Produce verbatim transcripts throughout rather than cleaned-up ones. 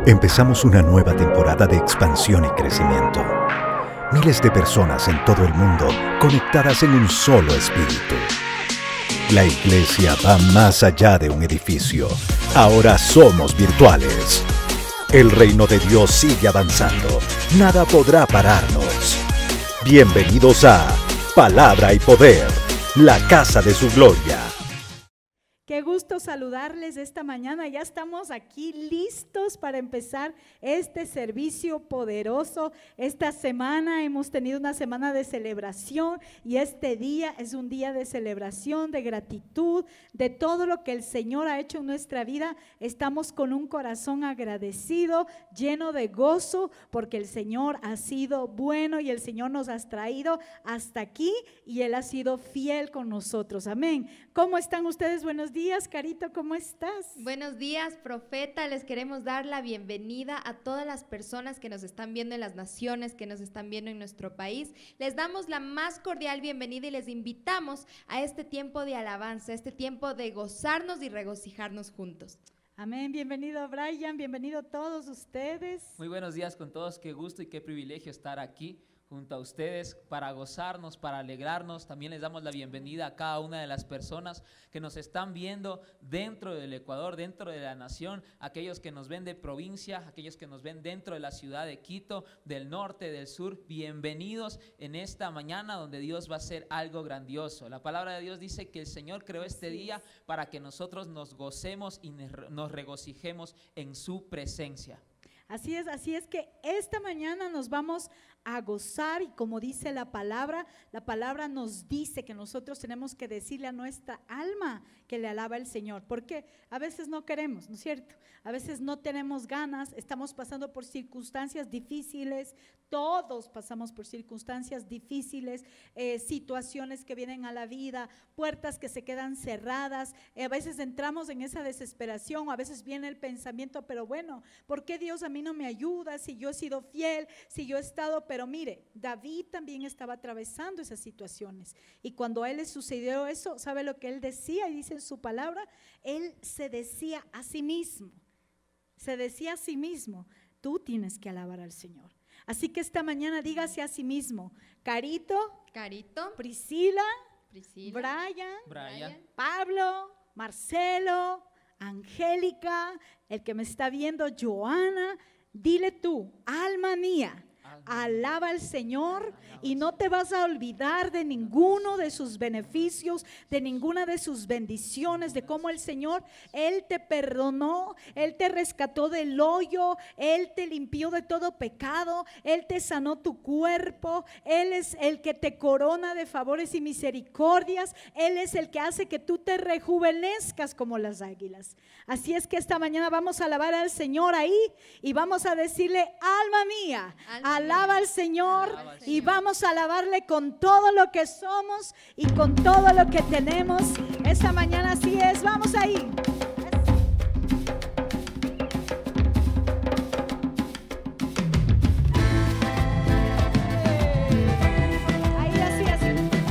Empezamos una nueva temporada de expansión y crecimiento. Miles de personas en todo el mundo conectadas en un solo espíritu. La iglesia va más allá de un edificio. Ahora somos virtuales. El reino de Dios sigue avanzando. Nada podrá pararnos. Bienvenidos a Palabra y Poder, la casa de su gloria. Qué gusto saludarles esta mañana. Ya estamos aquí listos para empezar este servicio poderoso. Esta semana hemos tenido una semana de celebración y este día es un día de celebración, de gratitud, de todo lo que el Señor ha hecho en nuestra vida. Estamos con un corazón agradecido, lleno de gozo, porque el Señor ha sido bueno y el Señor nos ha traído hasta aquí y Él ha sido fiel con nosotros. Amén. ¿Cómo están ustedes? Buenos días, Carito, ¿cómo estás? Buenos días, profeta. Les queremos dar la bienvenida a todas las personas que nos están viendo en las naciones, que nos están viendo en nuestro país. Les damos la más cordial bienvenida y les invitamos a este tiempo de alabanza, este tiempo de gozarnos y regocijarnos juntos. Amén. Bienvenido, Brian, bienvenido todos ustedes. Muy buenos días con todos, qué gusto y qué privilegio estar aquí junto a ustedes para gozarnos, para alegrarnos. También les damos la bienvenida a cada una de las personas que nos están viendo dentro del Ecuador, dentro de la nación, aquellos que nos ven de provincia, aquellos que nos ven dentro de la ciudad de Quito, del norte, del sur. Bienvenidos en esta mañana donde Dios va a hacer algo grandioso. La palabra de Dios dice que el Señor creó este día para que nosotros nos gocemos y nos regocijemos en su presencia. Así es, así es que esta mañana nos vamos a gozar y como dice la palabra, la palabra nos dice que nosotros tenemos que decirle a nuestra alma que le alaba al Señor, porque a veces no queremos, ¿no es cierto? A veces no tenemos ganas, estamos pasando por circunstancias difíciles, todos pasamos por circunstancias difíciles, eh, situaciones que vienen a la vida, puertas que se quedan cerradas, eh, a veces entramos en esa desesperación, a veces viene el pensamiento, pero bueno, ¿por qué Dios a mí no me ayuda si yo he sido fiel, si yo he estado? Pero mire, David también estaba atravesando esas situaciones y cuando a él le sucedió eso, ¿sabe lo que él decía? Y dice en su palabra, él se decía a sí mismo, se decía a sí mismo, tú tienes que alabar al Señor. Así que esta mañana dígase a sí mismo, Carito, Carito, Priscila, Priscila Brian, Brian, Pablo, Marcelo, Angélica, el que me está viendo, Joana, dile tú, alma mía, alaba al Señor y no te vas a olvidar de ninguno de sus beneficios, de ninguna de sus bendiciones, de cómo el Señor, Él te perdonó, Él te rescató del hoyo, Él te limpió de todo pecado, Él te sanó tu cuerpo, Él es el que te corona de favores y misericordias, Él es el que hace que tú te rejuvenezcas como las águilas. Así es que esta mañana vamos a alabar al Señor ahí y vamos a decirle, alma mía, alma alaba al Señor, alaba al Señor y vamos a alabarle con todo lo que somos y con todo lo que tenemos. Esta mañana así es, vamos ahí. Ahí así, así.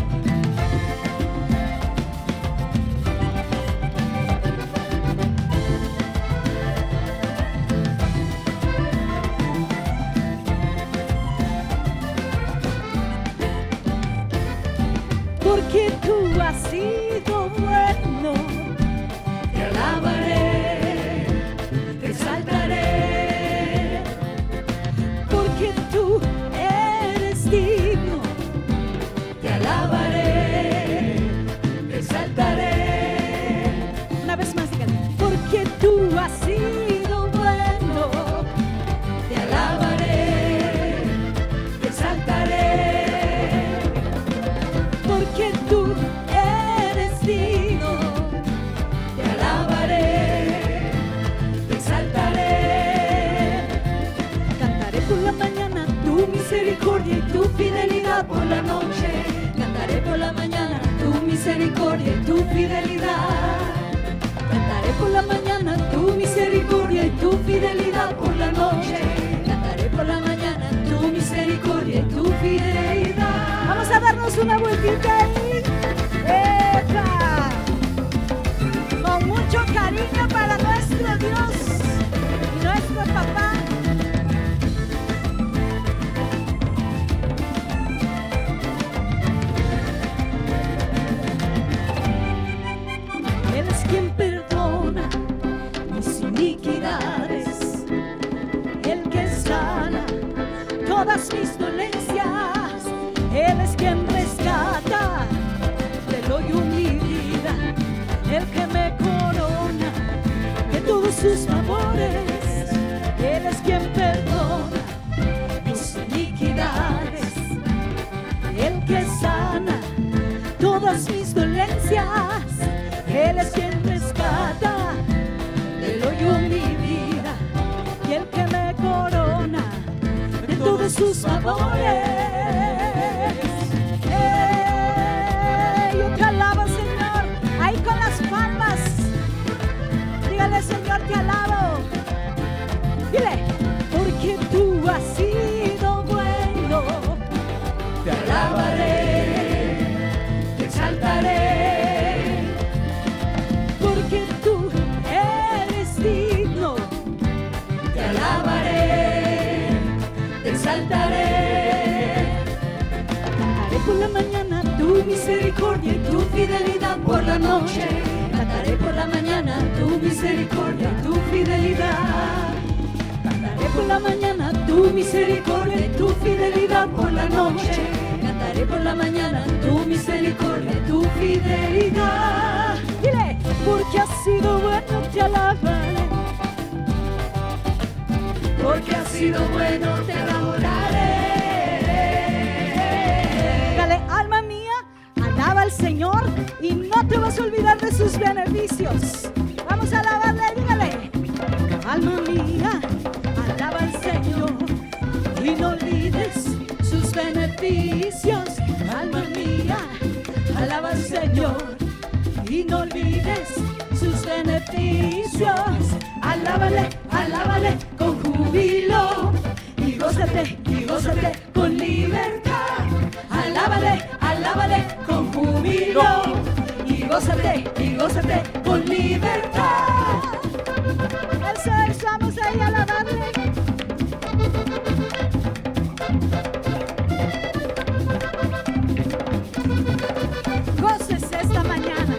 Porque tú has sido bueno, te alabaré, te exaltaré, porque tú eres digno, te alabaré, te exaltaré. Una vez más, díganme, porque tú has sido bueno, te alabaré, te exaltaré. Porque tú eres digno, te alabaré, te exaltaré. Cantaré por la mañana tu misericordia y tu fidelidad por la noche. Cantaré por la mañana tu misericordia y tu fidelidad. Cantaré por la mañana tu misericordia y tu fidelidad por la noche. Cantaré por la mañana tu misericordia y tu fidelidad. Vamos a darnos una vueltita ahí. ¡Epa! Con mucho cariño para nuestro Dios, nuestro papá. todas mis dolencias. Él es quien rescata del hoyo mi vida, el que me corona de todos sus favores. Él es quien perdona mis iniquidades, el que sana todas mis dolencias. Él es quien rescata del hoyo mi vida y el que me corona de todos sus favores. ¡Eh! Yo te alabo, Señor, ahí con las palmas. Dígale, Señor, te alabo. Dile, porque tú has sido bueno. Te alabaré, te exaltaré, porque tú eres digno. Te alabaré, te exaltaré. Cantaré por la mañana tu misericordia y tu fidelidad por la noche. Cantaré por la mañana tu misericordia y tu fidelidad. Cantaré por la mañana tu misericordia y tu fidelidad por la noche. Cantaré por la mañana tu misericordia y tu fidelidad. Dile, porque has sido bueno, te alabaré. Porque has sido bueno, te adoraré. Dale, alma mía, alaba al Señor y no te vas a olvidar de sus beneficios. Vamos a alabarle, dígale. Alma mía, alaba al Señor y no olvides sus beneficios. Alma mía, alaba al Señor y no olvides sus beneficios. Alábale, alábale con júbilo y gózate, y gózate con libertad. Alábale, alábale con júbilo y gózate, y gózate con libertad. Eso es, vamos ahí a alabarle. Goces esta mañana.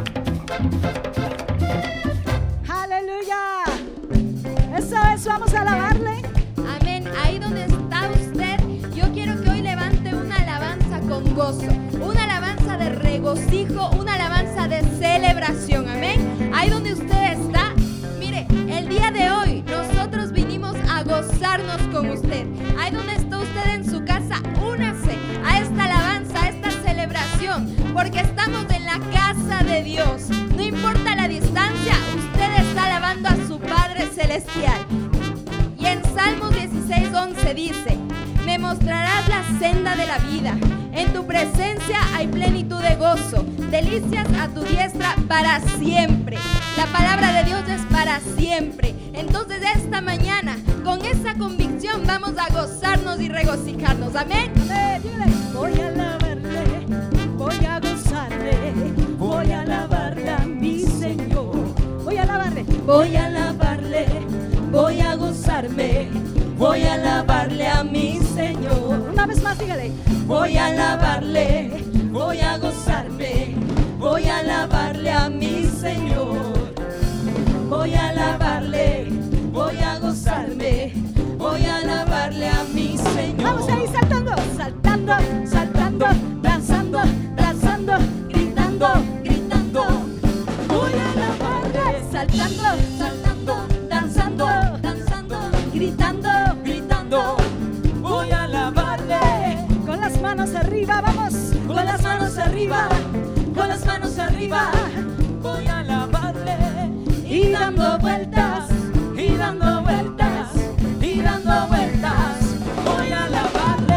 Aleluya. Eso es, vamos a alabarle. Amén. Ahí donde está usted, yo quiero que hoy levante una alabanza con gozo, una alabanza de regocijo, una alabanza de celebración. Amén. Ahí donde usted está, mire, el día de hoy nosotros vinimos a gozarnos con usted. Ahí donde está usted en su casa, únase a esta alabanza, a esta celebración, porque estamos en la casa de Dios. No importa la distancia, usted está alabando a su Padre Celestial. Y en Salmos dieciséis once dice: me mostrarás la senda de la vida, en tu presencia hay plenitud de gozo, delicias a tu diestra para siempre. La palabra de Dios es para siempre. Entonces esta mañana, con esa convicción, vamos a gozarnos y regocijarnos. Amén. Voy a alabarle, voy a gozarle, voy a alabarle a mi Señor. Voy a alabarle, voy a alabarle, voy a gozarme, voy a alabarle a mi Señor. Una vez más, dígale. Voy a alabarle, voy a gozarme, voy a alabarle a mi Señor. Voy a alabarle, voy a gozarme, voy a alabarle a mi Señor. Vamos ahí saltando, saltando, saltando, danzando, danzando, gritando, gritando. Voy a alabarle, saltando, saltando, danzando, danzando, gritando, gritando. Voy a alabarle. Con las manos arriba, vamos, con las manos arriba, con las manos arriba. Voy a alabarle. Y dando vueltas, y dando vueltas, y dando vueltas, voy a alabarle.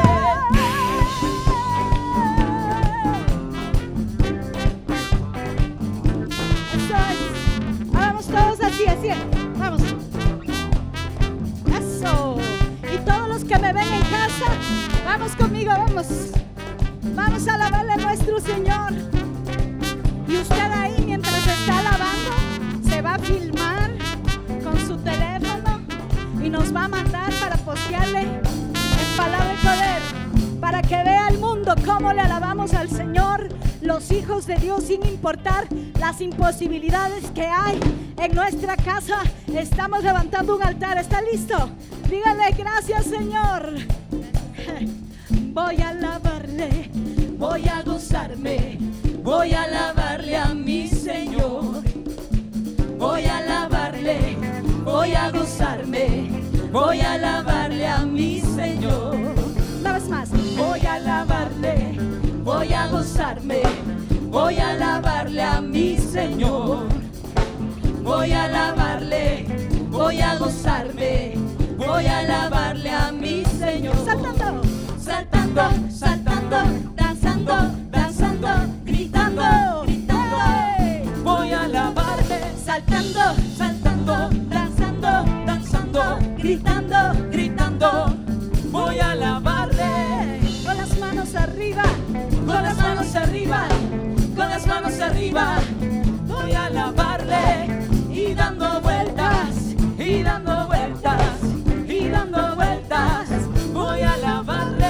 Eso es. Vamos todos así, así. Vamos. Eso. Y todos los que me ven en casa, vamos conmigo, vamos. Vamos a alabarle a nuestro Señor. Y usted ahí, mientras está alabando, se va a filmar con su teléfono y nos va a mandar para postearle en palabra y poder, para que vea el mundo cómo le alabamos al Señor, los hijos de Dios, sin importar las imposibilidades que hay en nuestra casa. Estamos levantando un altar. ¿Está listo? Dígale gracias, Señor. Voy a alabarle, voy a gozarme, voy a alabarle a mi Señor. Voy a alabarle, voy a gozarme, voy a alabarle a mi Señor. Una vez más. Voy a alabarle, voy a gozarme, voy a alabarle a mi Señor. Voy a alabarle, voy a gozarme, voy a alabarle a mi Señor. Saltando, saltando, saltando, danzando, danzando, gritando, gritando. Voy a alabarle, saltando, saltando, danzando, danzando, gritando, gritando. Voy a alabarle con las manos arriba, con las manos arriba, con las manos arriba. Voy a alabarle y dando vueltas, y dando vueltas, y dando vueltas. Voy a alabarle.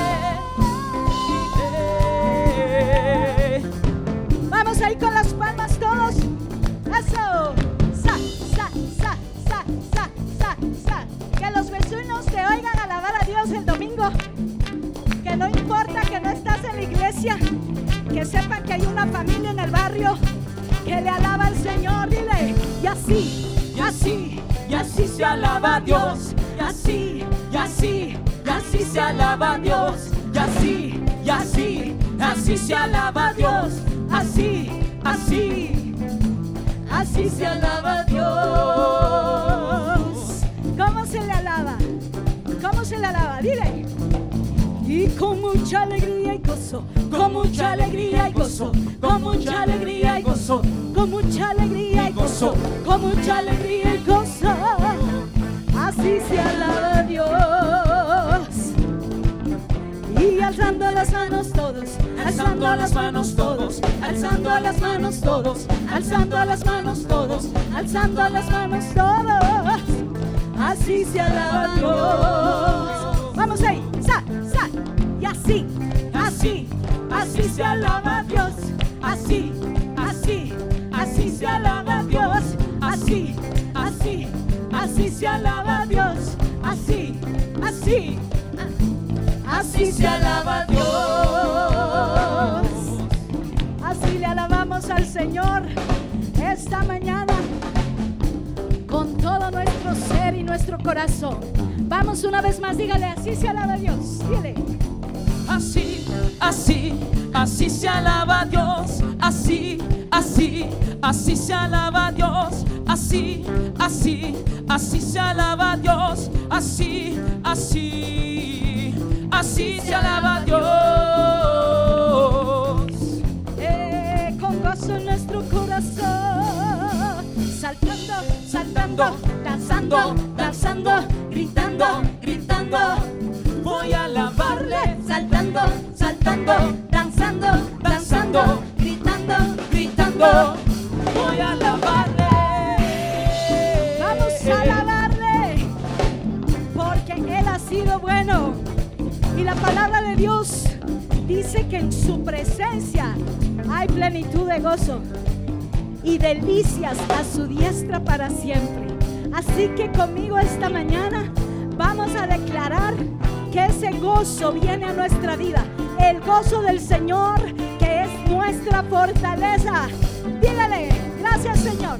Vamos ahí con las palmas todos. Eso. Sa, sa, sa, sa, sa, sa, sa. Que los vecinos te oigan alabar a Dios el domingo. Que no importa que no estás en la iglesia, que sepan que hay una familia en el barrio que le alaba al Señor. Dile, y así, y así, y así se alaba a Dios. Y así, y así, y así se alaba a Dios. Y así, y así, así se alaba a Dios. Así, así, así se alaba a Dios. ¿Cómo se le alaba? ¿Cómo se le alaba? Dile. Y con mucha alegría y gozo, con mucha alegría y gozo, con mucha alegría y gozo, con mucha alegría y gozo, con mucha alegría y gozo. Así se alaba a Dios. Y alzando las manos todos, alzando las manos todos, alzando las manos todos, alzando las manos todos, alzando las manos todos. Así se alaba a Dios. Vamos ahí, sa, sa. Y así, así, así se alaba a Dios. Así, así, así se alaba a Dios. Así, así, así se alaba a Dios. Así, así, así se alaba a Dios. Así le alabamos al Señor esta mañana con todo nuestro ser y nuestro corazón. Vamos una vez más, dígale, así se alaba a Dios. Dile. Así, así, así se alaba a Dios. Así, así, así se alaba a Dios. Así, así, así se alaba a Dios. Así, así, así se alaba a Dios. Eh, con gozo en nuestro corazón, saltando, saltando, danzando, danzando, gritando, gritando. Voy a alabarle, saltando, saltando, danzando, danzando, gritando, gritando. Voy a alabarle. Vamos a alabarle, porque Él ha sido bueno. Y la palabra de Dios dice que en su presencia hay plenitud de gozo y delicias a su diestra para siempre. Así que conmigo esta mañana vamos a declarar que ese gozo viene a nuestra vida. El gozo del Señor, que es nuestra fortaleza. Dígale, gracias Señor.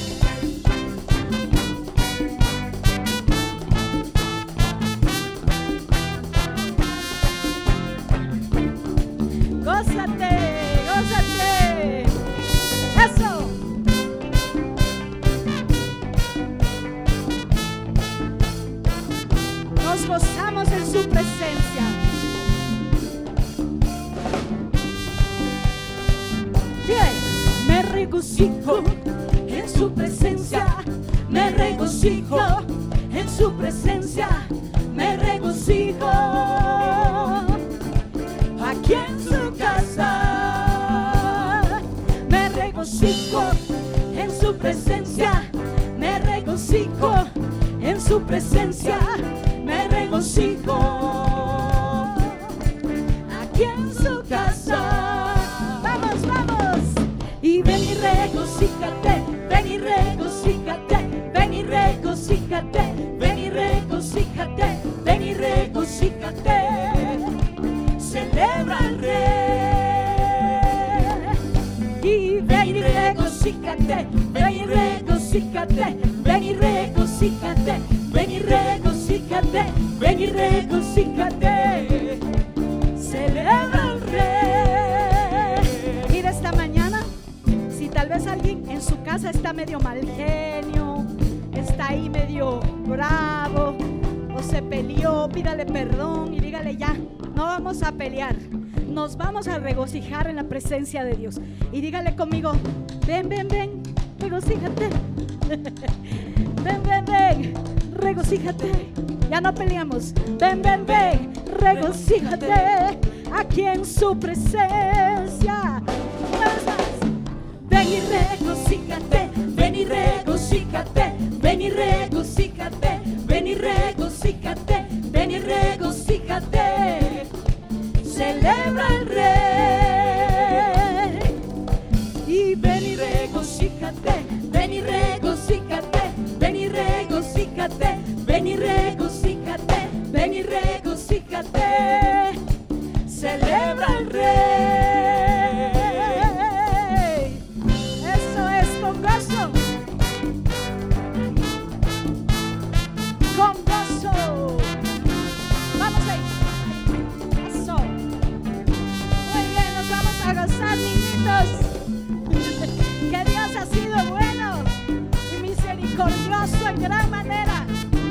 Gózate, gózate. Eso. Nos gozamos en su presencia. Bien, me regocijo en su presencia, me regocijo en su presencia, me regocijo aquí en su casa. Me regocijo en su presencia, me regocijo en su presencia, me regocijo aquí en su casa. Vamos, vamos. Y ven y regocíjate, ven y regocíjate, ven y regocíjate, ven y regocíjate, ven y regocíjate. regocíjate, ven y regocíjate, ven y regocíjate, ven y regocíjate. Celebra al Rey. Mira, esta mañana, si tal vez alguien en su casa está medio mal genio, está ahí medio bravo o se peleó, pídale perdón y dígale: ya, no vamos a pelear, nos vamos a regocijar en la presencia de Dios. Y dígale conmigo: ven, ven, ven, regocíjate. Ven, ven, ven, regocíjate. Ya no peleamos. Ven, ven, ven, regocíjate aquí en su presencia. Una vez más. Ven y regocíjate, ven y regocíjate, ven y regocíjate, ven y regocíjate, ven y regocíjate. Celebra al Rey. Y ven y regocíjate, ven y regocíjate, ven y regocíjate, ven y regocíjate, ven y regocíjate. Celebra al Rey. Eso es con gozo, con gozo. Vamos ahí. Eso. Muy bien, nos vamos a gozar, niñitos. Que Dios ha sido bueno y misericordioso en gran manera.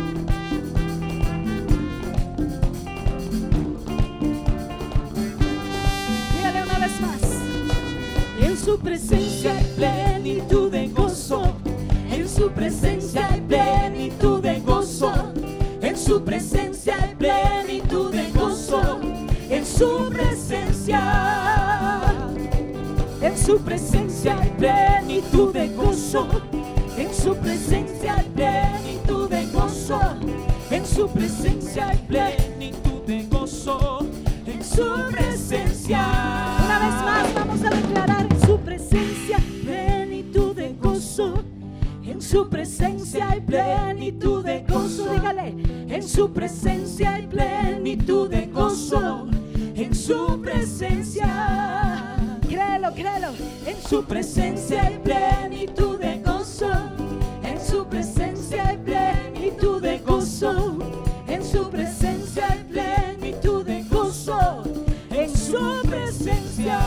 Dígale una vez más: en su presencia hay plenitud de gozo, en su presencia hay plenitud de gozo, en su presencia hay plenitud de gozo, en su presencia. En su presencia hay plenitud de gozo, en su presencia hay plenitud de gozo, en su presencia hay plenitud de gozo, en su presencia. Una vez más vamos a declarar: en su presencia plenitud de gozo, en su presencia hay plenitud de gozo. Dígale: en su presencia hay plenitud de gozo, en su presencia. Créelo, créelo. En su presencia hay plenitud de gozo, en su presencia hay plenitud de gozo, en su presencia hay plenitud de gozo, en su presencia.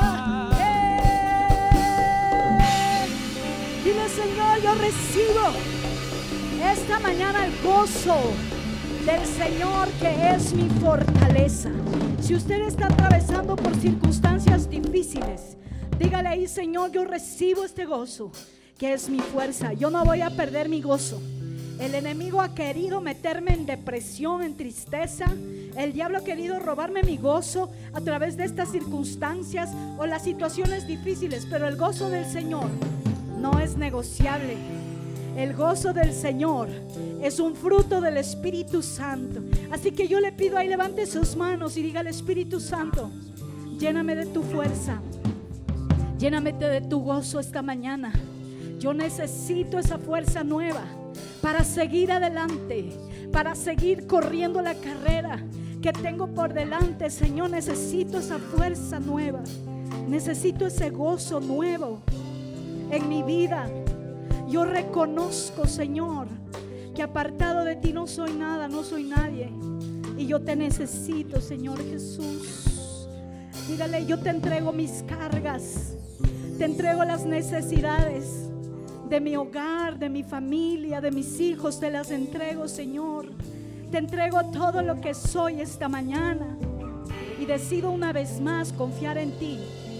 ¡Eh! Dile: Señor, yo recibo esta mañana el gozo del Señor, que es mi fortaleza. Si usted está atravesando por circunstancias difíciles, dígale ahí: Señor, yo recibo este gozo, que es mi fuerza. Yo no voy a perder mi gozo. El enemigo ha querido meterme en depresión, en tristeza. El diablo ha querido robarme mi gozo a través de estas circunstancias o las situaciones difíciles, pero el gozo del Señor no es negociable. El gozo del Señor es un fruto del Espíritu Santo. Así que yo le pido ahí, levante sus manos y diga al Espíritu Santo: lléname de tu fuerza, lléname de tu gozo esta mañana. Yo necesito esa fuerza nueva para seguir adelante, para seguir corriendo la carrera que tengo por delante. Señor, necesito esa fuerza nueva, necesito ese gozo nuevo en mi vida. Yo reconozco, Señor, que apartado de ti no soy nada, no soy nadie, y yo te necesito, Señor Jesús. Dígale: yo te entrego mis cargas, te entrego las necesidades de mi hogar, de mi familia, de mis hijos, te las entrego, Señor. Te entrego todo lo que soy esta mañana y decido una vez más confiar en ti.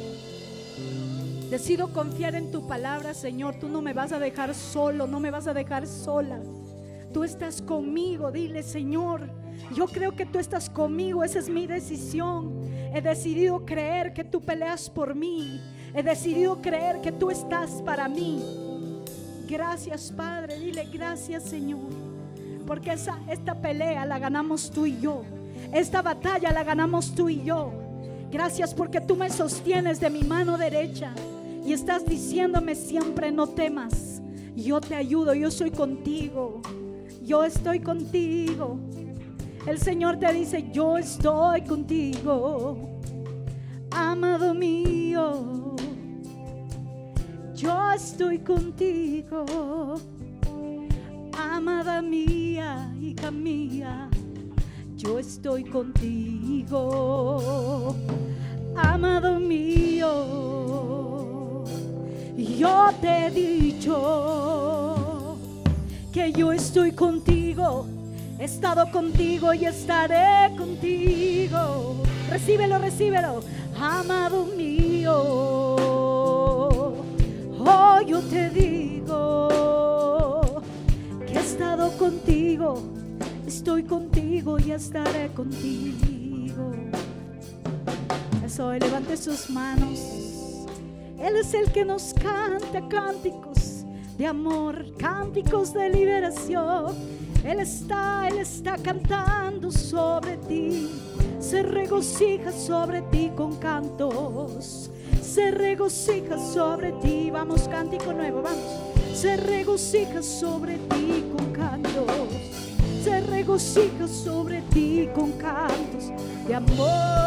Decido confiar en tu palabra, Señor. Tú no me vas a dejar solo, no me vas a dejar sola. Tú estás conmigo. Dile: Señor, yo creo que tú estás conmigo. Esa es mi decisión. He decidido creer que tú peleas por mí. He decidido creer que tú estás para mí. Gracias, Padre. Dile: gracias, Señor, porque esa, esta pelea la ganamos tú y yo. Esta batalla la ganamos tú y yo. Gracias porque tú me sostienes de mi mano derecha y estás diciéndome siempre: no temas, yo te ayudo, yo soy contigo, yo estoy contigo. El Señor te dice: yo estoy contigo, amado mío. yo estoy contigo. Amada mía, hija mía, yo estoy contigo. Amado mío, yo te he dicho que yo estoy contigo. He estado contigo y estaré contigo. Recíbelo, recíbelo. Amado mío, oh, yo te digo que he estado contigo, estoy contigo y estaré contigo. Eso, levante sus manos. Él es el que nos canta cánticos de amor, cánticos de liberación. Él está, Él está cantando sobre ti. Se regocija sobre ti con cantos. Se regocija sobre ti. Vamos, cántico nuevo, vamos. Se regocija sobre ti con cantos. Se regocija sobre ti con cantos de amor.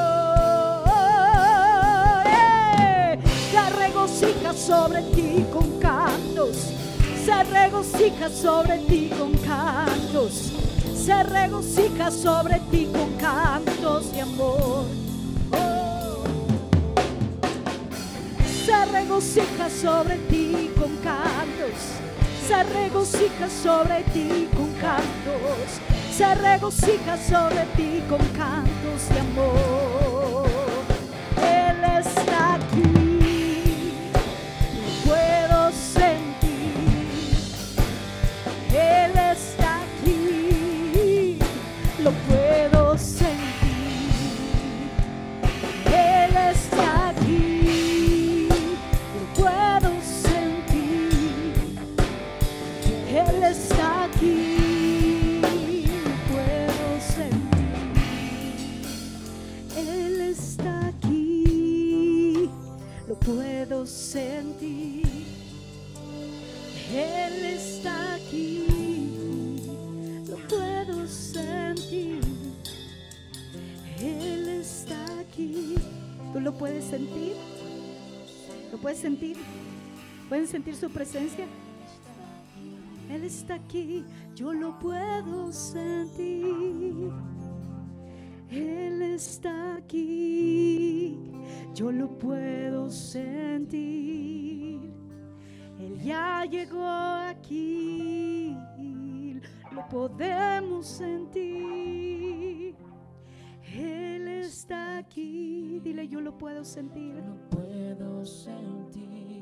¡Eh! Se regocija sobre ti con cantos. Se regocija sobre ti con cantos. Se regocija sobre ti con cantos de amor. Oh. Se regocija sobre ti con cantos. Se regocija sobre ti con cantos. Se regocija sobre ti con cantos de amor. Él está aquí, lo puedo sentir. Él está aquí, lo puedo sentir. Él está aquí, lo puedo sentir. Él está aquí, lo puedo sentir. Él está aquí, lo puedo sentir. Él está aquí, lo puedo sentir. Él está aquí. ¿Tú lo puedes sentir? ¿Lo puedes sentir? ¿Pueden sentir su presencia? Él está aquí, yo lo puedo sentir. Él está aquí, yo lo puedo sentir. Él ya llegó aquí, lo podemos sentir. Él está aquí, dile, yo lo puedo sentir. Lo puedo sentir.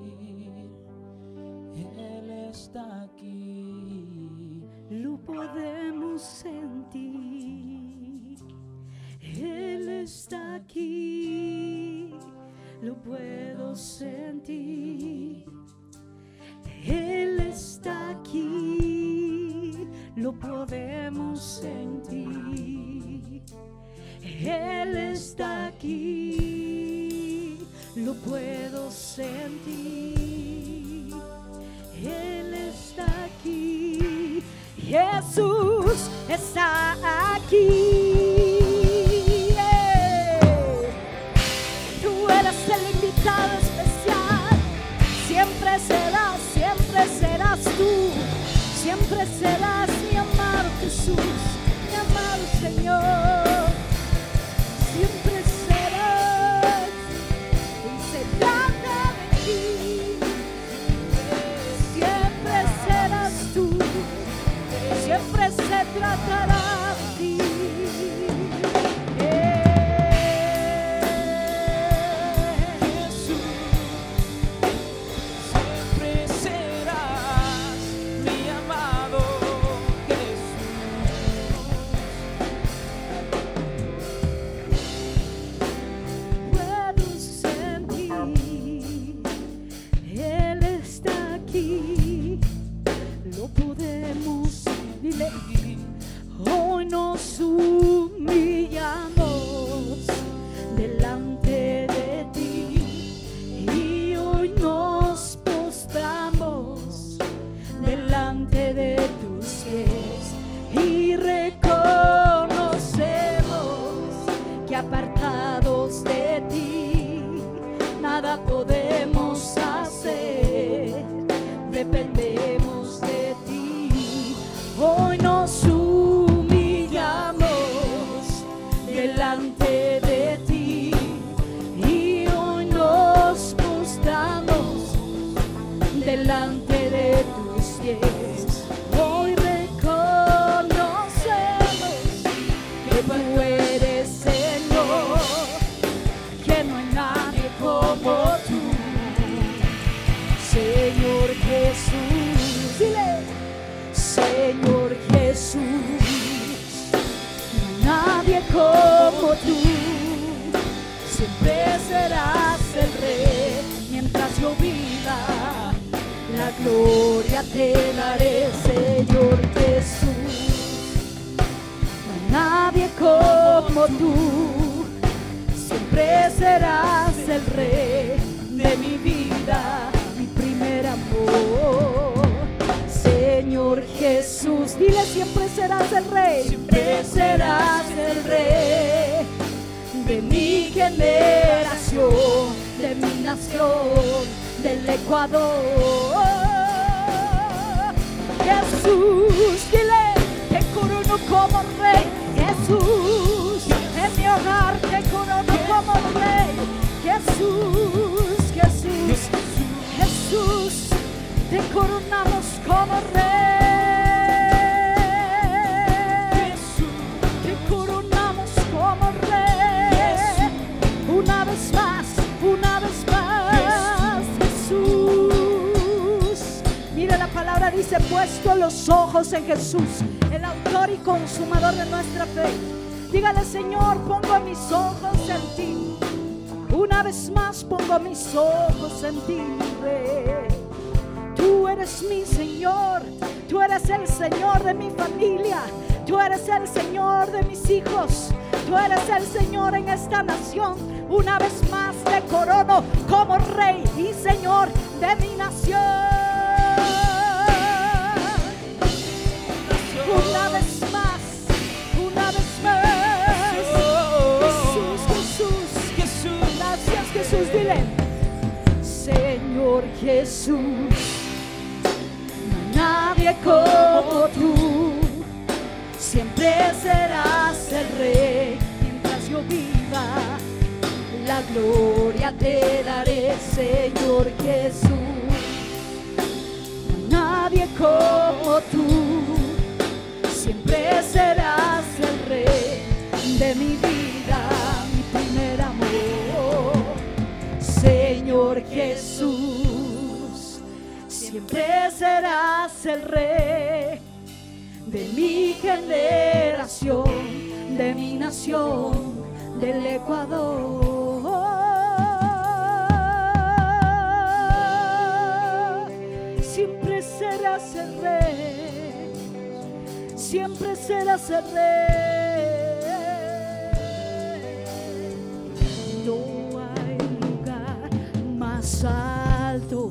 Él está aquí. Lo podemos sentir. Él está aquí, lo puedo sentir. Él está aquí, lo podemos sentir. Él está aquí, lo puedo sentir. Él está aquí, Jesús está aquí. Tú eres el invitado especial, siempre serás, siempre serás tú, siempre serás mi amado Jesús, mi amado Señor, siempre serás, y se trata de ti, siempre serás tú, siempre se tratará de ti. Hoy nos humillamos delante de ti y hoy nos postramos delante de tus pies y reconocemos que apartados de ti nada podemos hacer. serás el rey mientras yo viva. La gloria te daré, Señor Jesús. No hay nadie como tú, siempre serás el rey de mi vida, mi primer amor. Señor Jesús, dile, siempre serás el rey, siempre serás el rey de mi generación, de mi nación, del Ecuador. Jesús, dile, te corono como rey. Jesús, en mi hogar te corono como rey. Jesús, Jesús, Jesús, te coronamos como rey. Te coronamos como rey. Una vez más, una vez más, Jesús. Mira, la palabra dice, puesto los ojos en Jesús, el autor y consumador de nuestra fe. Dígale, Señor, pongo mis ojos en ti. Una vez más pongo mis ojos en ti, Rey. Tú eres mi Señor, tú eres el Señor de mi familia, tú eres el Señor de mis hijos, tú eres el Señor en esta nación. Una vez más te corono como Rey y Señor de mi nación. Una vez más, una vez más. Jesús, Jesús, Jesús. Gracias, Jesús, dile. Señor Jesús, no hay nadie como tú, siempre serás el Rey mientras yo viva. La gloria te daré, Señor Jesús. No hay nadie como tú, siempre serás el Rey de mi vida, mi primer amor. Señor Jesús, siempre serás el Rey de mi generación, de mi nación, del Ecuador. Siempre serás el Rey, siempre serás el Rey. No hay lugar más alto,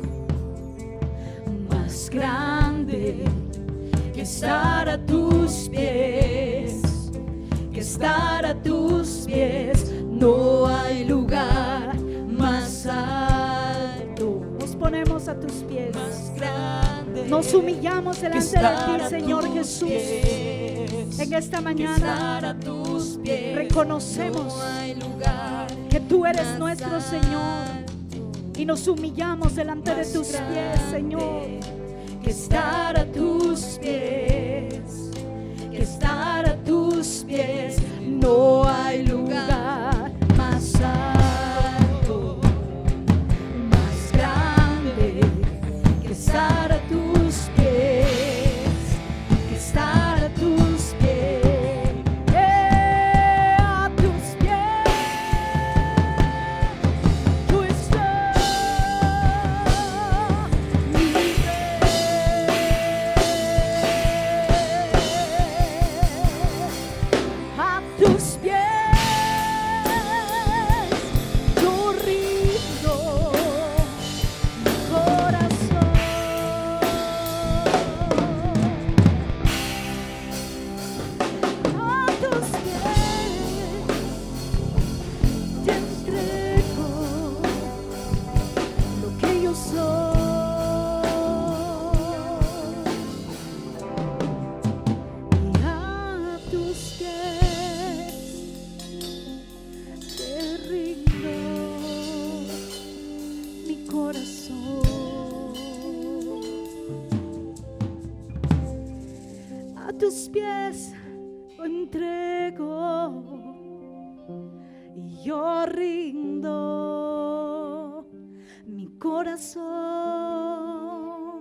más grande que estar a tus pies, que estar a tus pies. No hay lugar más alto. Nos ponemos a tus pies, más grande. Nos humillamos delante de ti, Señor Jesús. Pies, en esta mañana tus pies, reconocemos no hay lugar que tú eres nuestro Señor y nos humillamos delante de tus pies, Señor. Que estar a tus pies, que estar a tus pies. No hay lugar más alto, más grande que estar a tus pies, que estar a tus pies, eh, a tus pies. Tú estás, mi Rey. A tus pies yo rindo mi corazón. A tus pies te entrego lo que yo soy. Y a tus pies te rindo mi corazón. A tus pies lo entrego y yo rindo mi corazón.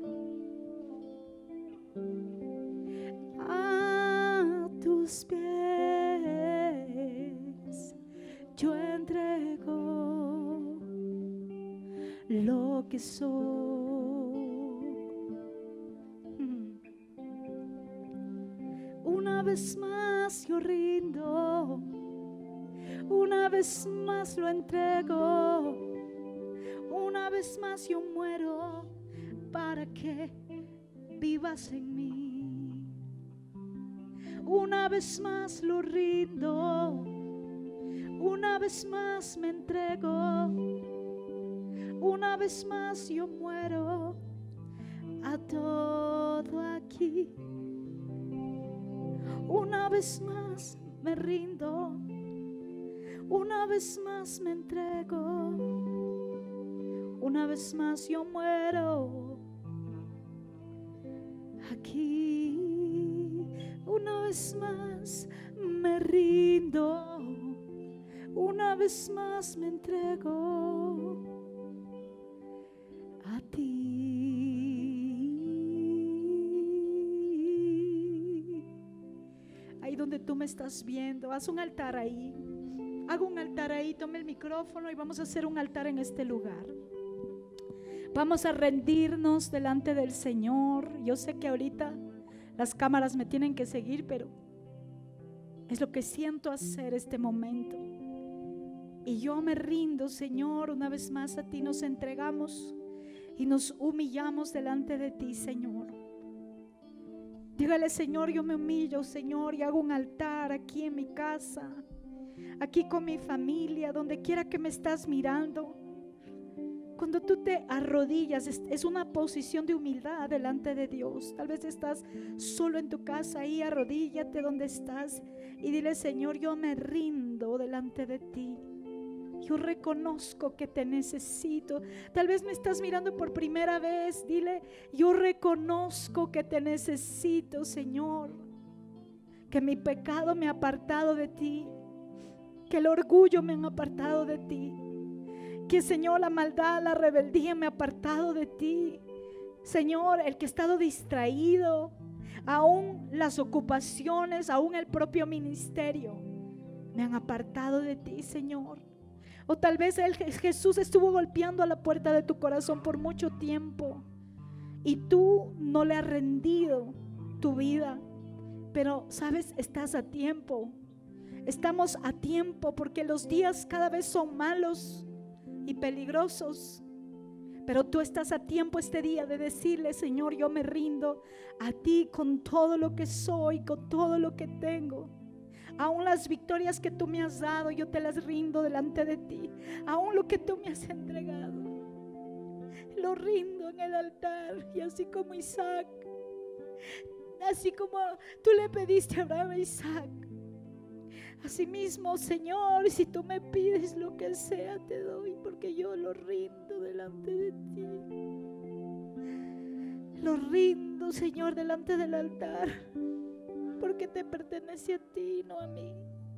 A tus pies yo entrego que soy. Una vez más yo rindo, una vez más lo entrego, una vez más yo muero para que vivas en mí. Una vez más lo rindo, una vez más me entrego, una vez más yo muero a todo aquí. Una vez más me rindo, una vez más me entrego, una vez más yo muero aquí. Una vez más me rindo, una vez más me entrego a ti. Ahí donde tú me estás viendo, haz un altar ahí. Hago un altar ahí, tome el micrófono y vamos a hacer un altar en este lugar. Vamos a rendirnos delante del Señor. Yo sé que ahorita las cámaras me tienen que seguir, pero es lo que siento hacer este momento. Y yo me rindo, Señor, una vez más a ti nos entregamos y nos humillamos delante de ti, Señor. Dígale, Señor, yo me humillo, Señor, y hago un altar aquí en mi casa, aquí con mi familia, donde quiera que me estás mirando. Cuando tú te arrodillas, es, es una posición de humildad delante de Dios. Tal vez estás solo en tu casa, ahí arrodíllate donde estás y dile, Señor, yo me rindo delante de ti. Yo reconozco que te necesito. Tal vez me estás mirando por primera vez. Dile, yo reconozco que te necesito, Señor. Que mi pecado me ha apartado de ti, que el orgullo me ha apartado de ti, que, Señor, la maldad, la rebeldía me ha apartado de ti. Señor, el que he estado distraído, aún las ocupaciones, aún el propio ministerio me han apartado de ti, Señor. O tal vez el, Jesús estuvo golpeando a la puerta de tu corazón por mucho tiempo y tú no le has rendido tu vida. Pero, ¿sabes? Estás a tiempo. Estamos a tiempo porque los días cada vez son malos y peligrosos. Pero tú estás a tiempo este día de decirle, Señor, yo me rindo a ti con todo lo que soy, con todo lo que tengo. Aún las victorias que tú me has dado, yo te las rindo delante de ti. Aún lo que tú me has entregado, lo rindo en el altar. Y así como Isaac, así como tú le pediste a Abraham e Isaac, así mismo, Señor, si tú me pides lo que sea, te doy, porque yo lo rindo delante de ti. Lo rindo, Señor, delante del altar, porque te pertenece a ti, no a mí.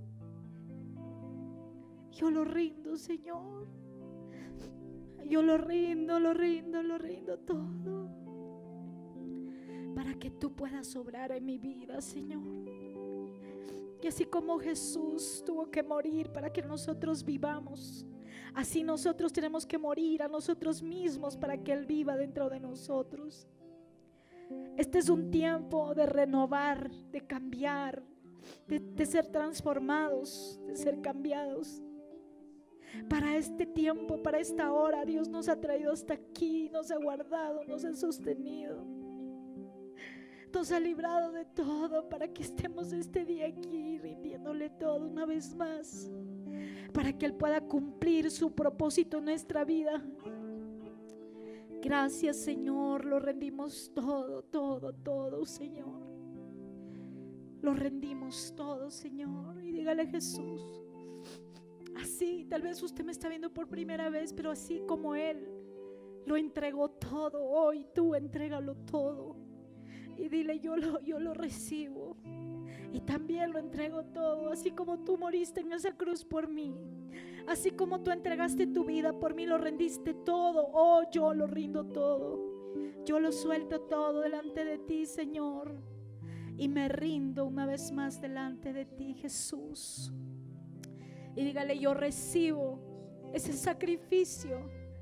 Yo lo rindo, Señor. Yo lo rindo, lo rindo, lo rindo todo, para que tú puedas obrar en mi vida, Señor. Y así como Jesús tuvo que morir para que nosotros vivamos, así nosotros tenemos que morir a nosotros mismos para que Él viva dentro de nosotros. Este es un tiempo de renovar, de cambiar, de, de ser transformados, de ser cambiados. Para este tiempo, para esta hora, Dios nos ha traído hasta aquí, nos ha guardado, nos ha sostenido, nos ha librado de todo para que estemos este día aquí rindiéndole todo una vez más, para que Él pueda cumplir su propósito en nuestra vida. Gracias, Señor, lo rendimos todo, todo, todo, Señor. Lo rendimos todo, Señor. Y dígale a Jesús, así, tal vez usted me está viendo por primera vez, pero así como Él lo entregó todo, hoy tú entrégalo todo. Y dile, yo lo, yo lo recibo y también lo entrego todo. Así como tú moriste en esa cruz por mí, así como tú entregaste tu vida por mí, lo rendiste todo. Oh, yo lo rindo todo. Yo lo suelto todo delante de ti, Señor. Y me rindo una vez más delante de ti, Jesús. Y dígale, yo recibo ese sacrificio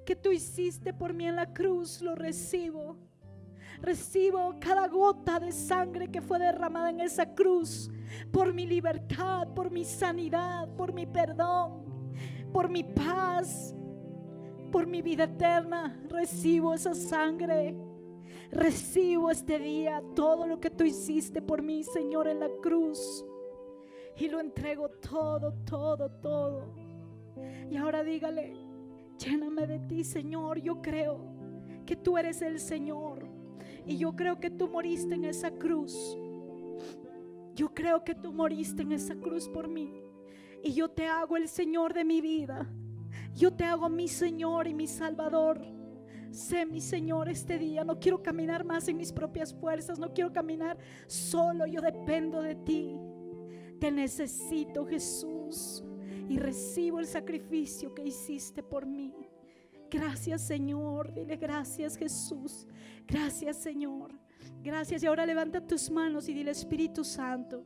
que tú hiciste por mí en la cruz, lo recibo. Recibo cada gota de sangre que fue derramada en esa cruz, por mi libertad, por mi sanidad, por mi perdón, por mi paz, por mi vida eterna. Recibo esa sangre. Recibo este día todo lo que tú hiciste por mí, Señor, en la cruz, y lo entrego todo, todo, todo. Y ahora dígale: lléname de ti, Señor. Yo creo que tú eres el Señor, y yo creo que tú moriste en esa cruz. Yo creo que tú moriste en esa cruz por mí, y yo te hago el Señor de mi vida. Yo te hago mi Señor y mi Salvador. Sé mi Señor este día. No quiero caminar más en mis propias fuerzas. No quiero caminar solo. Yo dependo de ti. Te necesito, Jesús, y recibo el sacrificio que hiciste por mí. Gracias, Señor. Dile: gracias, Jesús. Gracias, Señor. Gracias. Y ahora levanta tus manos y dile: Espíritu Santo,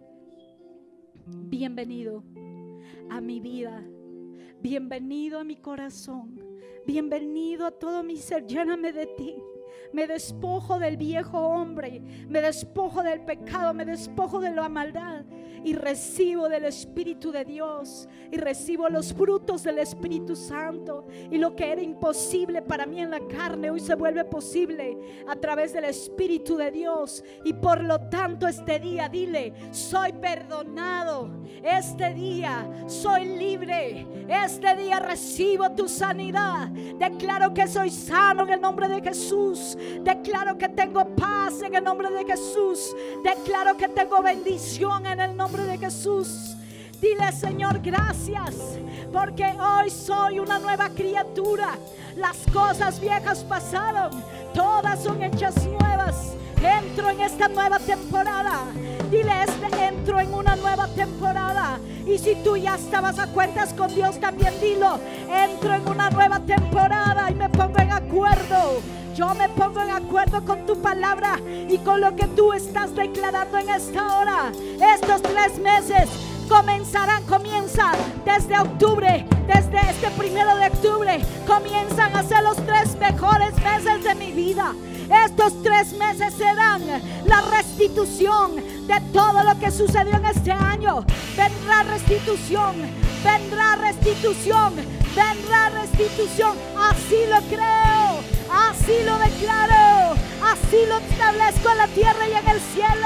bienvenido a mi vida. Bienvenido a mi corazón. Bienvenido a todo mi ser. Lléname de ti. Me despojo del viejo hombre, me despojo del pecado, me despojo de la maldad, y recibo del Espíritu de Dios, y recibo los frutos del Espíritu Santo. Y lo que era imposible para mí en la carne, hoy se vuelve posible a través del Espíritu de Dios. Y por lo tanto este día dile: soy perdonado. Este día soy libre. Este día recibo tu sanidad. Declaro que soy sano en el nombre de Jesús. Declaro que tengo paz en el nombre de Jesús. Declaro que tengo bendición en el nombre de Jesús. Dile: Señor, gracias, porque hoy soy una nueva criatura. Las cosas viejas pasaron, todas son hechas nuevas. Entro en esta nueva temporada. Dile: este entro en una nueva temporada. Y si tú ya estabas a cuentas con Dios, también dilo: entro en una nueva temporada y me pongo en acuerdo. Yo me pongo en acuerdo con tu palabra y con lo que tú estás declarando en esta hora. Estos tres meses comenzarán, comienzan desde octubre, desde este primero de octubre, comienzan a ser los tres mejores meses de mi vida. Estos tres meses serán la restitución de todo lo que sucedió en este año. Vendrá restitución, vendrá restitución, vendrá restitución. Así lo creo, así lo declaro, así lo establezco en la tierra y en el cielo.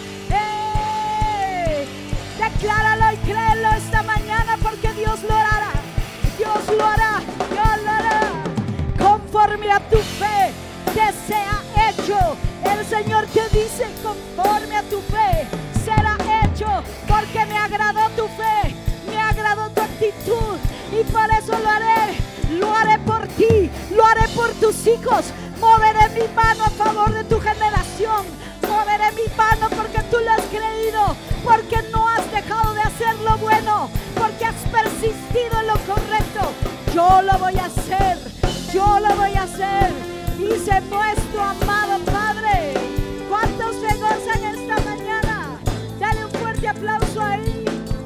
¡Eh! Decláralo y créelo esta mañana, porque Dios lo hará, Dios lo hará, Dios lo hará. Conforme a tu fe te sea hecho. El Señor te dice: conforme a tu fe será hecho, porque me agradó tu fe, me agradó tu actitud, y por eso lo haré. Lo haré por ti, lo haré por tus hijos. Moveré mi mano a favor de tu generación. Moveré mi mano porque tú lo has creído, porque no has dejado de hacer lo bueno, porque has persistido en lo correcto. Yo lo voy a hacer, yo lo voy a hacer, dice nuestro amado Padre. ¿Cuántos se gozan esta mañana? Dale un fuerte aplauso ahí.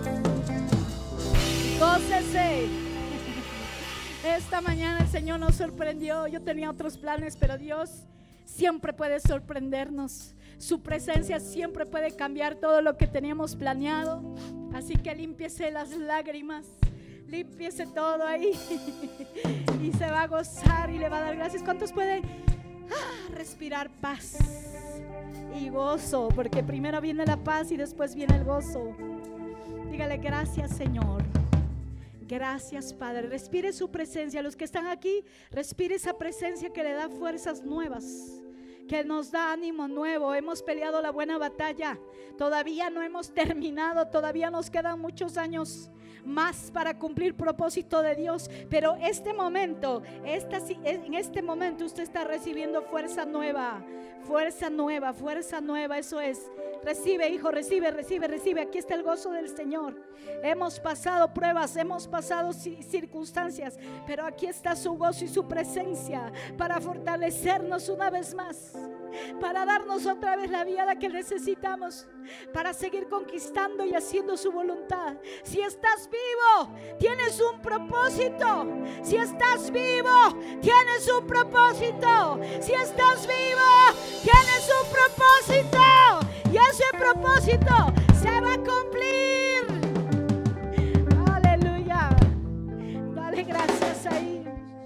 Gócese. Esta mañana el Señor nos sorprendió. Yo tenía otros planes, pero Dios siempre puede sorprendernos. Su presencia siempre puede cambiar todo lo que teníamos planeado. Así que límpiese las lágrimas, límpiese todo ahí y se va a gozar y le va a dar gracias. ¿Cuántos pueden ah, respirar paz y gozo? Porque primero viene la paz y después viene el gozo. Dígale: gracias, Señor. Gracias, Padre. Respire su presencia. Los que están aquí, respire esa presencia que le da fuerzas nuevas, que nos da ánimo nuevo. Hemos peleado la buena batalla. Todavía no hemos terminado. Todavía nos quedan muchos años más para cumplir propósito de Dios. Pero este momento, esta, en este momento usted está recibiendo fuerza nueva. Fuerza nueva, fuerza nueva. Eso es. Recibe, hijo, recibe, recibe, recibe. Aquí está el gozo del Señor. Hemos pasado pruebas, hemos pasado circunstancias, pero aquí está su gozo y su presencia para fortalecernos una vez más. para darnos otra vez la vida que necesitamos para seguir conquistando y haciendo su voluntad. Si estás vivo, tienes un propósito. Si estás vivo, tienes un propósito. Si estás vivo, tienes un propósito. Y ese propósito se va a cumplir. Aleluya. Dale gracias ahí.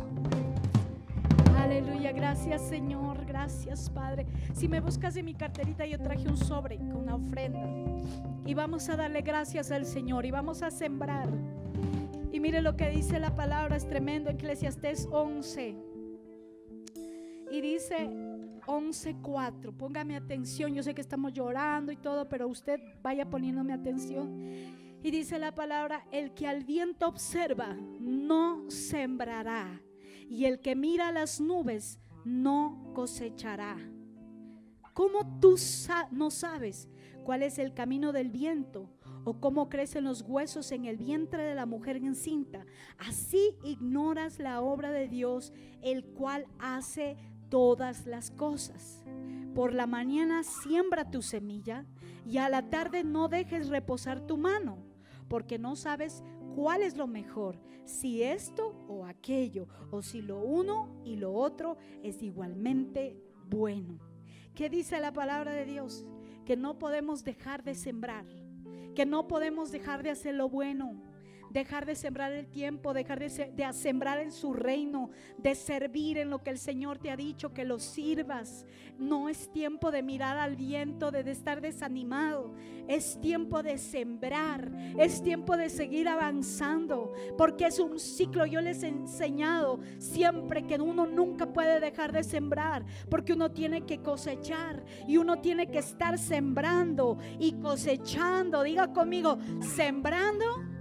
Aleluya, gracias Señor, gracias Padre. Si me buscas en mi carterita, yo traje un sobre con una ofrenda y vamos a darle gracias al Señor y vamos a sembrar. Y mire lo que dice la palabra, es tremendo. Eclesiastés once y dice once cuatro. Póngame atención, yo sé que estamos llorando y todo, pero usted vaya poniéndome atención. Y dice la palabra: el que al viento observa no sembrará, y el que mira las nubes no cosechará. ¿Cómo tú sa- no sabes cuál es el camino del viento, o cómo crecen los huesos en el vientre de la mujer encinta? Así ignoras la obra de Dios, el cual hace todas las cosas. Por la mañana siembra tu semilla, y a la tarde no dejes reposar tu mano, porque no sabes cuál es lo mejor, si esto o aquello, o si lo uno y lo otro es igualmente bueno. ¿Qué dice la palabra de Dios? Que no podemos dejar de sembrar, que no podemos dejar de hacer lo bueno, dejar de sembrar el tiempo, dejar de, se, de sembrar en su reino, de servir en lo que el Señor te ha dicho, que lo sirvas. No es tiempo de mirar al viento, de, de estar desanimado. Es tiempo de sembrar, es tiempo de seguir avanzando, porque es un ciclo. Yo les he enseñado siempre que uno nunca puede dejar de sembrar, porque uno tiene que cosechar y uno tiene que estar sembrando y cosechando. Diga conmigo: sembrando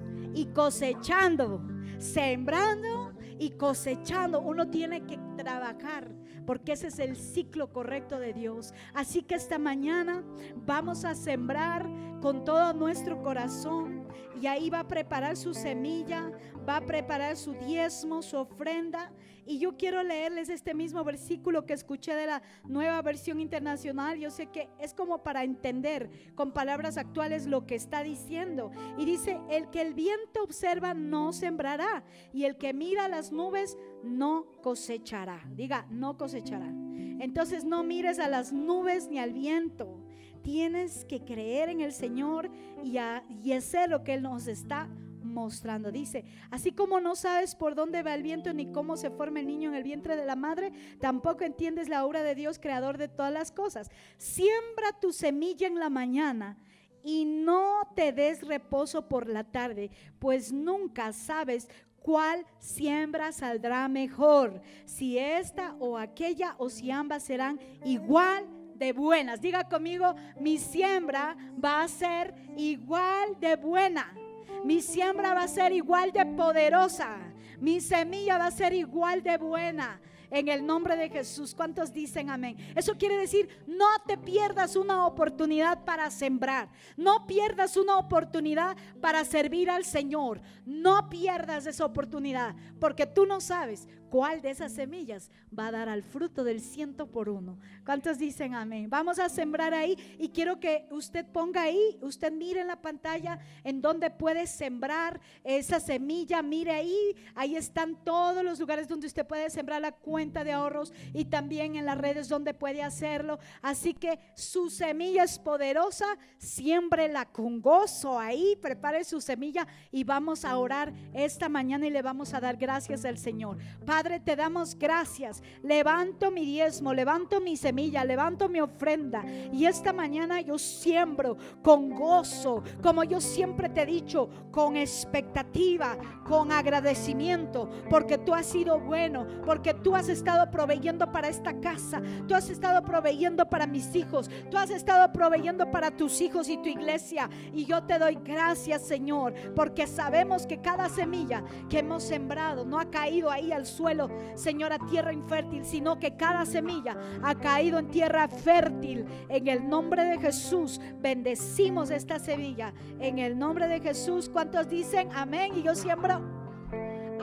y cosechando, sembrando y cosechando. Uno tiene que trabajar, porque ese es el ciclo correcto de Dios. Así que esta mañana vamos a sembrar con todo nuestro corazón, y ahí va a preparar su semilla, va a preparar su diezmo, su ofrenda. Y yo quiero leerles este mismo versículo que escuché de la Nueva Versión Internacional. Yo sé que es como para entender con palabras actuales lo que está diciendo. Y dice: el que el viento observa no sembrará, y el que mira las nubes no cosechará. Diga: no cosechará. Entonces no mires a las nubes ni al viento. Tienes que creer en el Señor y, a, y hacer lo que Él nos está mostrando. Dice: así como no sabes por dónde va el viento, ni cómo se forma el niño en el vientre de la madre, tampoco entiendes la obra de Dios, creador de todas las cosas. Siembra tu semilla en la mañana y no te des reposo por la tarde, pues nunca sabes cuál siembra saldrá mejor, si esta o aquella, o si ambas serán igual de buenas. Diga conmigo: mi siembra va a ser igual de buena. Mi siembra va a ser igual de poderosa. Mi semilla va a ser igual de buena. En el nombre de Jesús. ¿Cuántos dicen amén? Eso quiere decir: no te pierdas una oportunidad para sembrar. No pierdas una oportunidad para servir al Señor. No pierdas esa oportunidad, porque tú no sabes cuál de esas semillas va a dar al fruto del ciento por uno. ¿Cuántos dicen amén? Vamos a sembrar ahí, y quiero que usted ponga ahí, usted mire en la pantalla en donde puede sembrar esa semilla. Mire ahí, ahí están todos los lugares donde usted puede sembrar, la cuenta de ahorros, y también en las redes donde puede hacerlo. Así que su semilla es poderosa, siémbrela con gozo ahí, prepare su semilla y vamos a orar esta mañana y le vamos a dar gracias al Señor. Padre, te damos gracias. Levanto mi diezmo, levanto mi semilla, levanto mi ofrenda, y esta mañana yo siembro con gozo, como yo siempre te he dicho, con expectativa, con agradecimiento, porque tú has sido bueno, porque tú has estado proveyendo para esta casa, tú has estado proveyendo para mis hijos, tú has estado proveyendo para tus hijos y tu iglesia, y yo te doy gracias, Señor, porque sabemos que cada semilla que hemos sembrado no ha caído ahí al suelo, Señor, a tierra infértil, sino que cada semilla ha caído en tierra fértil. En el nombre de Jesús bendecimos esta semilla, en el nombre de Jesús. ¿Cuántos dicen amén? Y yo siembro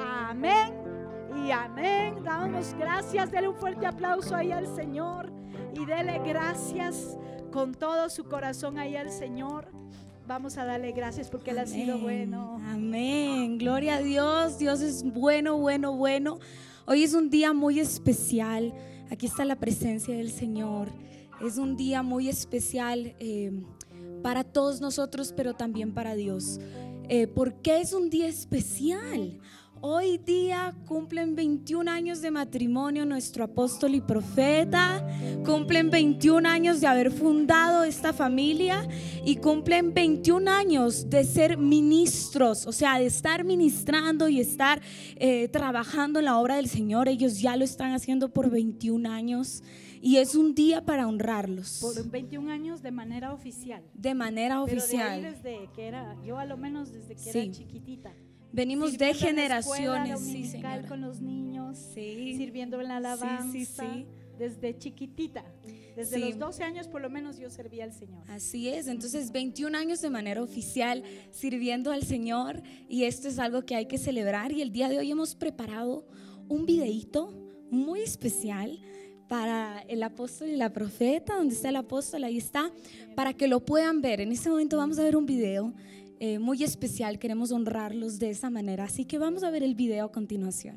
amén y amén. Damos gracias, denle un fuerte aplauso ahí al Señor. y dele gracias con todo su corazón ahí al Señor. Vamos a darle gracias porque Él ha sido bueno. Amén. Gloria a Dios. Dios es bueno, bueno, bueno. Hoy es un día muy especial. Aquí está la presencia del Señor. Es un día muy especial eh, para todos nosotros, pero también para Dios. Eh, ¿Por qué es un día especial? Hoy día cumplen veintiún años de matrimonio nuestro apóstol y profeta, cumplen veintiún años de haber fundado esta familia y cumplen veintiún años de ser ministros, o sea, de estar ministrando y estar eh, trabajando en la obra del Señor. Ellos ya lo están haciendo por veintiún años y es un día para honrarlos. Por veintiún años de manera oficial. De manera oficial. Pero de ahí desde que era, yo a lo menos desde que Sí. era chiquitita. Venimos de Sirviendo en la generaciones, escuela sí, dominical señora. con los niños, Sí. sirviendo en la alabanza, Sí, sí, sí. desde chiquitita, desde Sí. los doce años por lo menos yo servía al Señor. Así es, entonces veintiún años de manera oficial sirviendo al Señor y esto es algo que hay que celebrar y el día de hoy hemos preparado un videíto muy especial para el apóstol y la profeta, donde está el apóstol, ahí está, para que lo puedan ver. En este momento vamos a ver un video eh, muy especial, queremos honrarlos de esa manera, así que vamos a ver el video a continuación.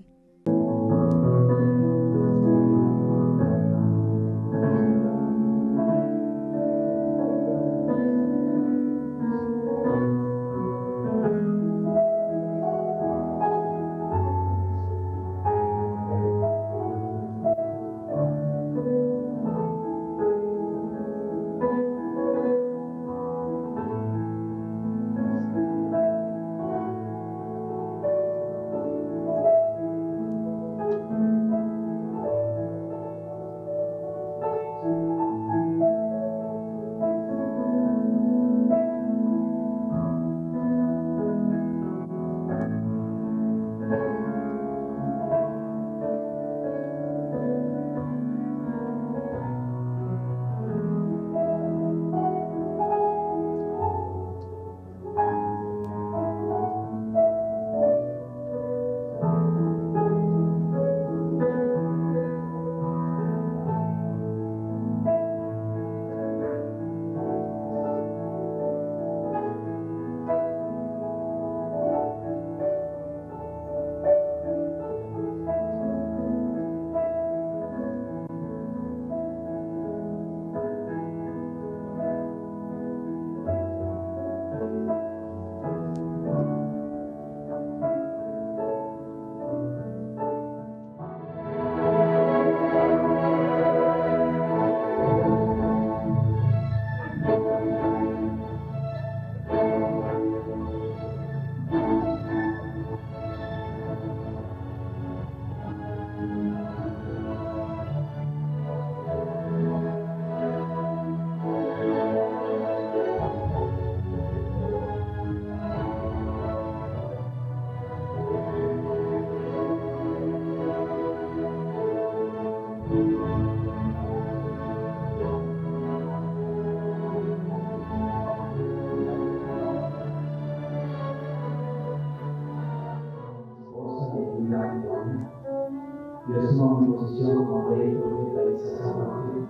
Yo asumo mi posición como rey, profeta y sacerdote,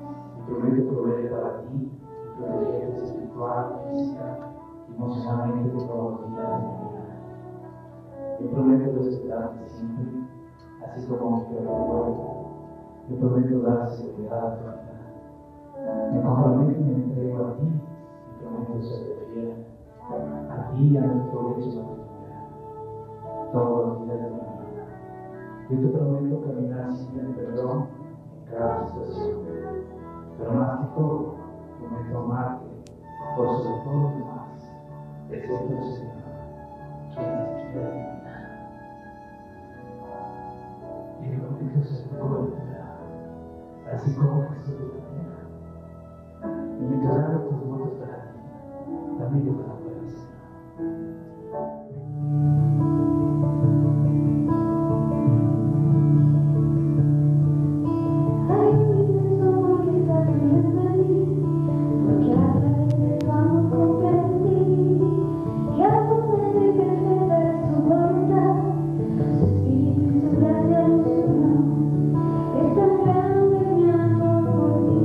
y prometo proveer para ti y protegerte espiritual, física y emocionalmente de todos los días de mi vida. Yo prometo respetarte siempre, así como quiero tu cuerpo. Yo prometo dar seguridad a tu vida. Me comprometo y me entrego a ti y prometo serte fiel a ti y a nuestro lecho matrimonial todos los días de mi vida. Yo te prometo caminar siempre en perdón en cada situación, pero más que todo, prometo amarte por sobre todo los demás, excepto el Señor, quien es quien de mi vida. Y te prometo ser tu cobertura, así como Jesús de tu vida. Y me declaro tus votos para ti, también yo para ti, Señor. Por ti.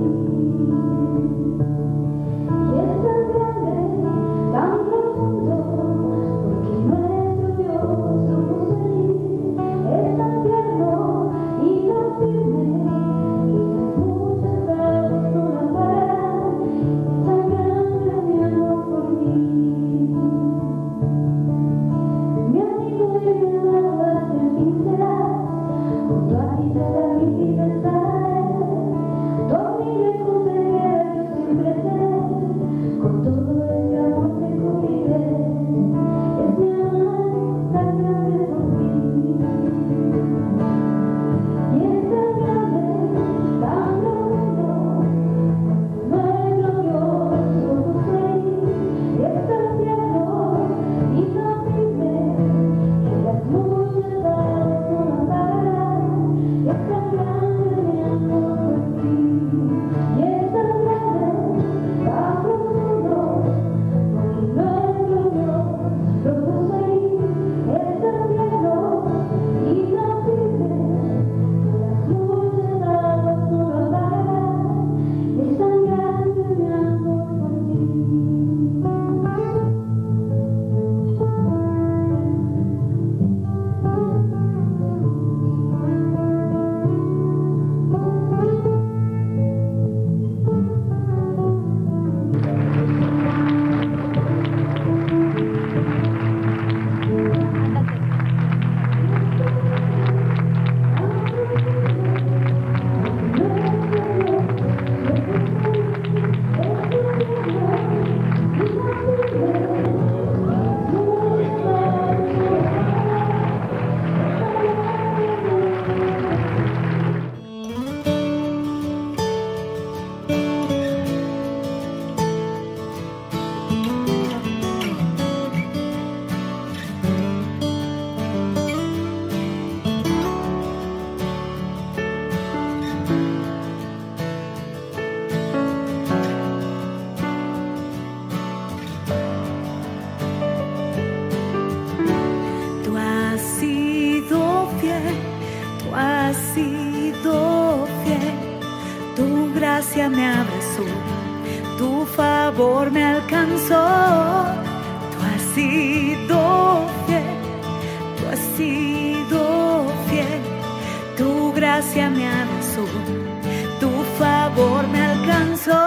abrazó, tu favor me alcanzó. Tú has sido fiel, tú has sido fiel, tu gracia me abrazó, tu favor me alcanzó.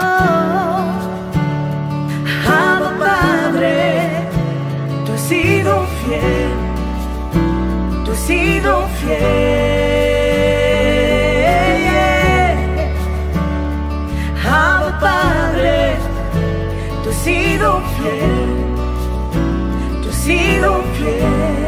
Abba Padre, tú has sido fiel, tú has sido fiel. Abba Padre, tú has sido fiel, tú has sido fiel.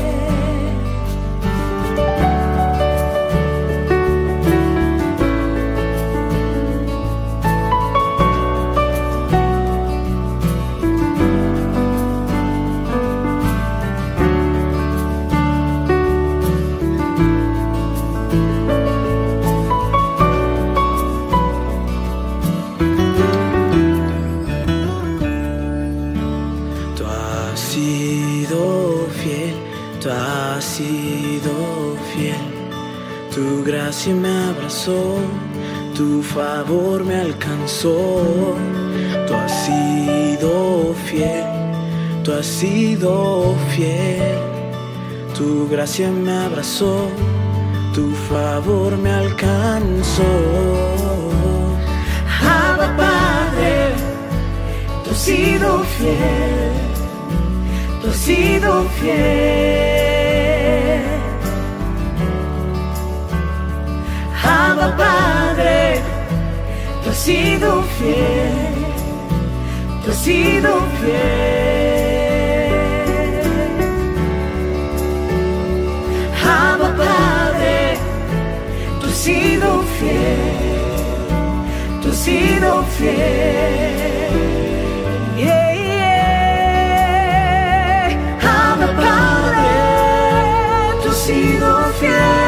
Tu gracia me abrazó, tu favor me alcanzó. Tú has sido fiel, tú has sido fiel. Tu gracia me abrazó, tu favor me alcanzó. Abba Padre, tú has sido fiel, tú has sido fiel. Abba Padre, tú has sido fiel, tú has sido fiel. Abba Padre, tú has sido fiel, tú has sido fiel. Yeah, yeah. Abba Padre, tú has sido fiel.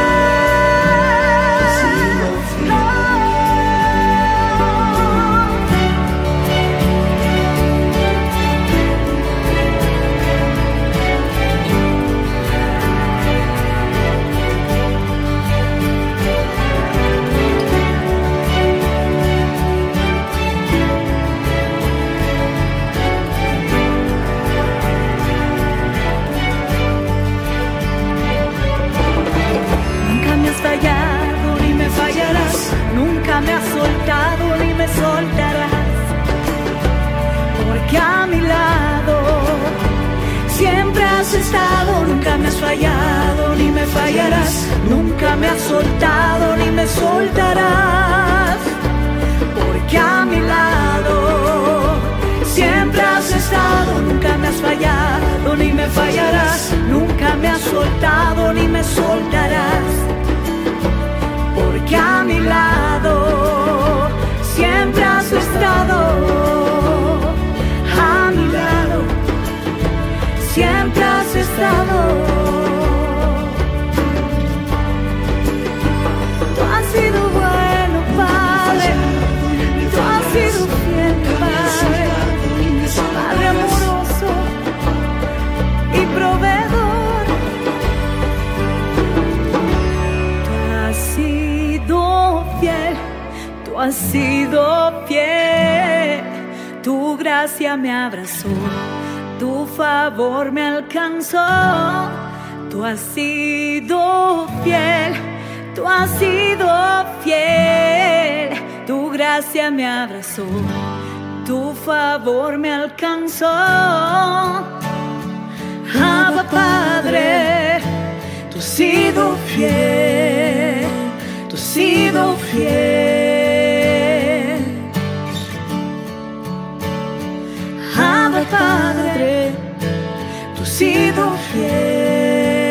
Nunca me has soltado ni me soltarás, porque a mi lado siempre has estado. Nunca me has fallado ni me fallarás, nunca me has soltado ni me soltarás, porque a mi lado siempre has estado. Nunca me has fallado ni me fallarás, nunca me has soltado ni me soltarás, porque a mi lado siempre has estado. A mi lado siempre has estado. Tú has sido bueno, Padre, tú has sido fiel, Padre, Padre amoroso y proveedor. Tú has sido fiel, tú has sido fiel. Tu gracia me abrazó, tu favor me alcanzó. Tú has sido fiel, tú has sido fiel. Tu gracia me abrazó, tu favor me alcanzó. Abba Padre, tú has sido fiel, tú has sido fiel. Abba Padre, tú has sido fiel.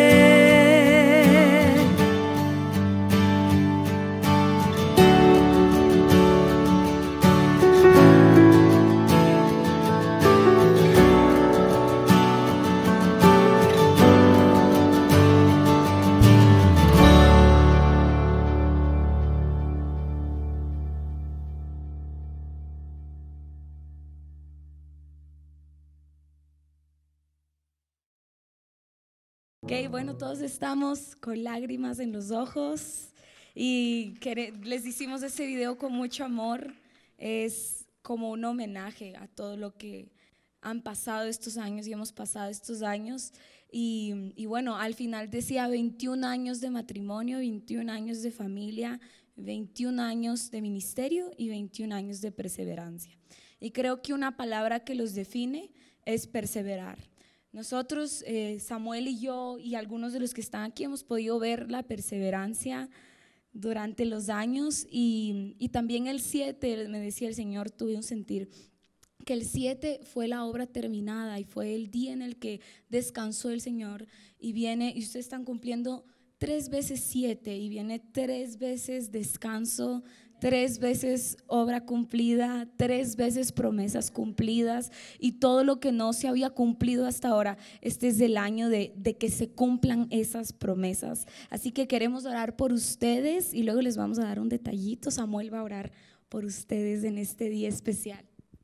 Ok, bueno, todos estamos con lágrimas en los ojos y quere- les hicimos ese video con mucho amor. es como un homenaje a todo lo que han pasado estos años y hemos pasado estos años. Y, y bueno, al final decía veintiún años de matrimonio, veintiún años de familia, veintiún años de ministerio y veintiún años de perseverancia. Y creo que una palabra que los define es perseverar. Nosotros, eh, Samuel y yo y algunos de los que están aquí hemos podido ver la perseverancia durante los años y, y también el siete, me decía el Señor, tuve un sentir que el siete fue la obra terminada y fue el día en el que descansó el Señor y viene, y ustedes están cumpliendo tres veces siete y viene tres veces descanso, tres veces obra cumplida, tres veces promesas cumplidas y todo lo que no se había cumplido hasta ahora, este es el año de, de que se cumplan esas promesas. Así que queremos orar por ustedes y luego les vamos a dar un detallito. Samuel va a orar por ustedes en este día especial.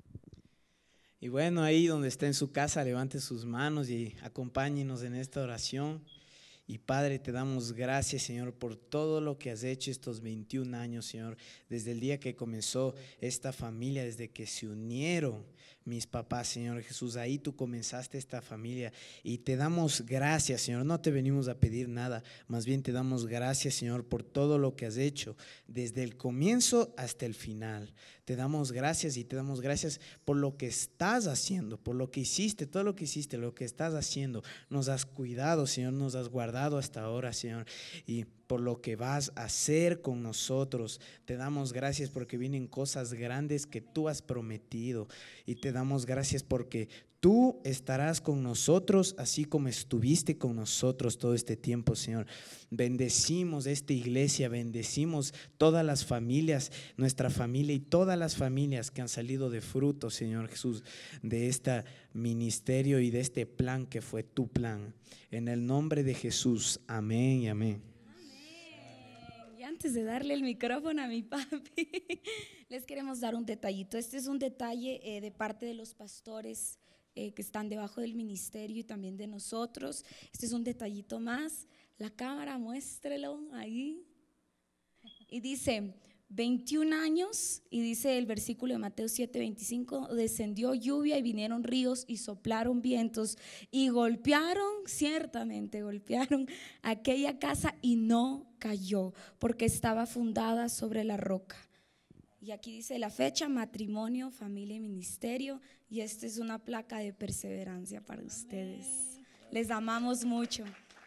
Y bueno, ahí donde está en su casa, levante sus manos y acompáñenos en esta oración. Y Padre, te damos gracias, Señor, por todo lo que has hecho estos veintiún años, Señor, desde el día que comenzó esta familia, desde que se unieron mis papás, Señor Jesús, ahí tú comenzaste esta familia y te damos gracias, Señor. No te venimos a pedir nada, más bien te damos gracias, Señor, por todo lo que has hecho desde el comienzo hasta el final. Te damos gracias y te damos gracias por lo que estás haciendo, por lo que hiciste, todo lo que hiciste, lo que estás haciendo. Nos has cuidado, Señor, nos has guardado hasta ahora, Señor, y por lo que vas a hacer con nosotros. Te damos gracias porque vienen cosas grandes que tú has prometido y te damos gracias porque tú estarás con nosotros así como estuviste con nosotros todo este tiempo, Señor. Bendecimos esta iglesia, bendecimos todas las familias, nuestra familia y todas las familias que han salido de fruto, Señor Jesús, de este ministerio y de este plan que fue tu plan. En el nombre de Jesús, amén y amén. Y antes de darle el micrófono a mi papi, les queremos dar un detallito. Este es un detalle eh, de parte de los pastores eh, que están debajo del ministerio y también de nosotros. Este es un detallito más. La cámara, muéstrelo ahí. Y dice veintiún años, y dice el versículo de Mateo siete veinticinco, descendió lluvia y vinieron ríos y soplaron vientos y golpearon, ciertamente golpearon aquella casa y no cayó porque estaba fundada sobre la roca. Y aquí dice la fecha, matrimonio, familia y ministerio, y esta es una placa de perseverancia para ustedes. Les amamos mucho.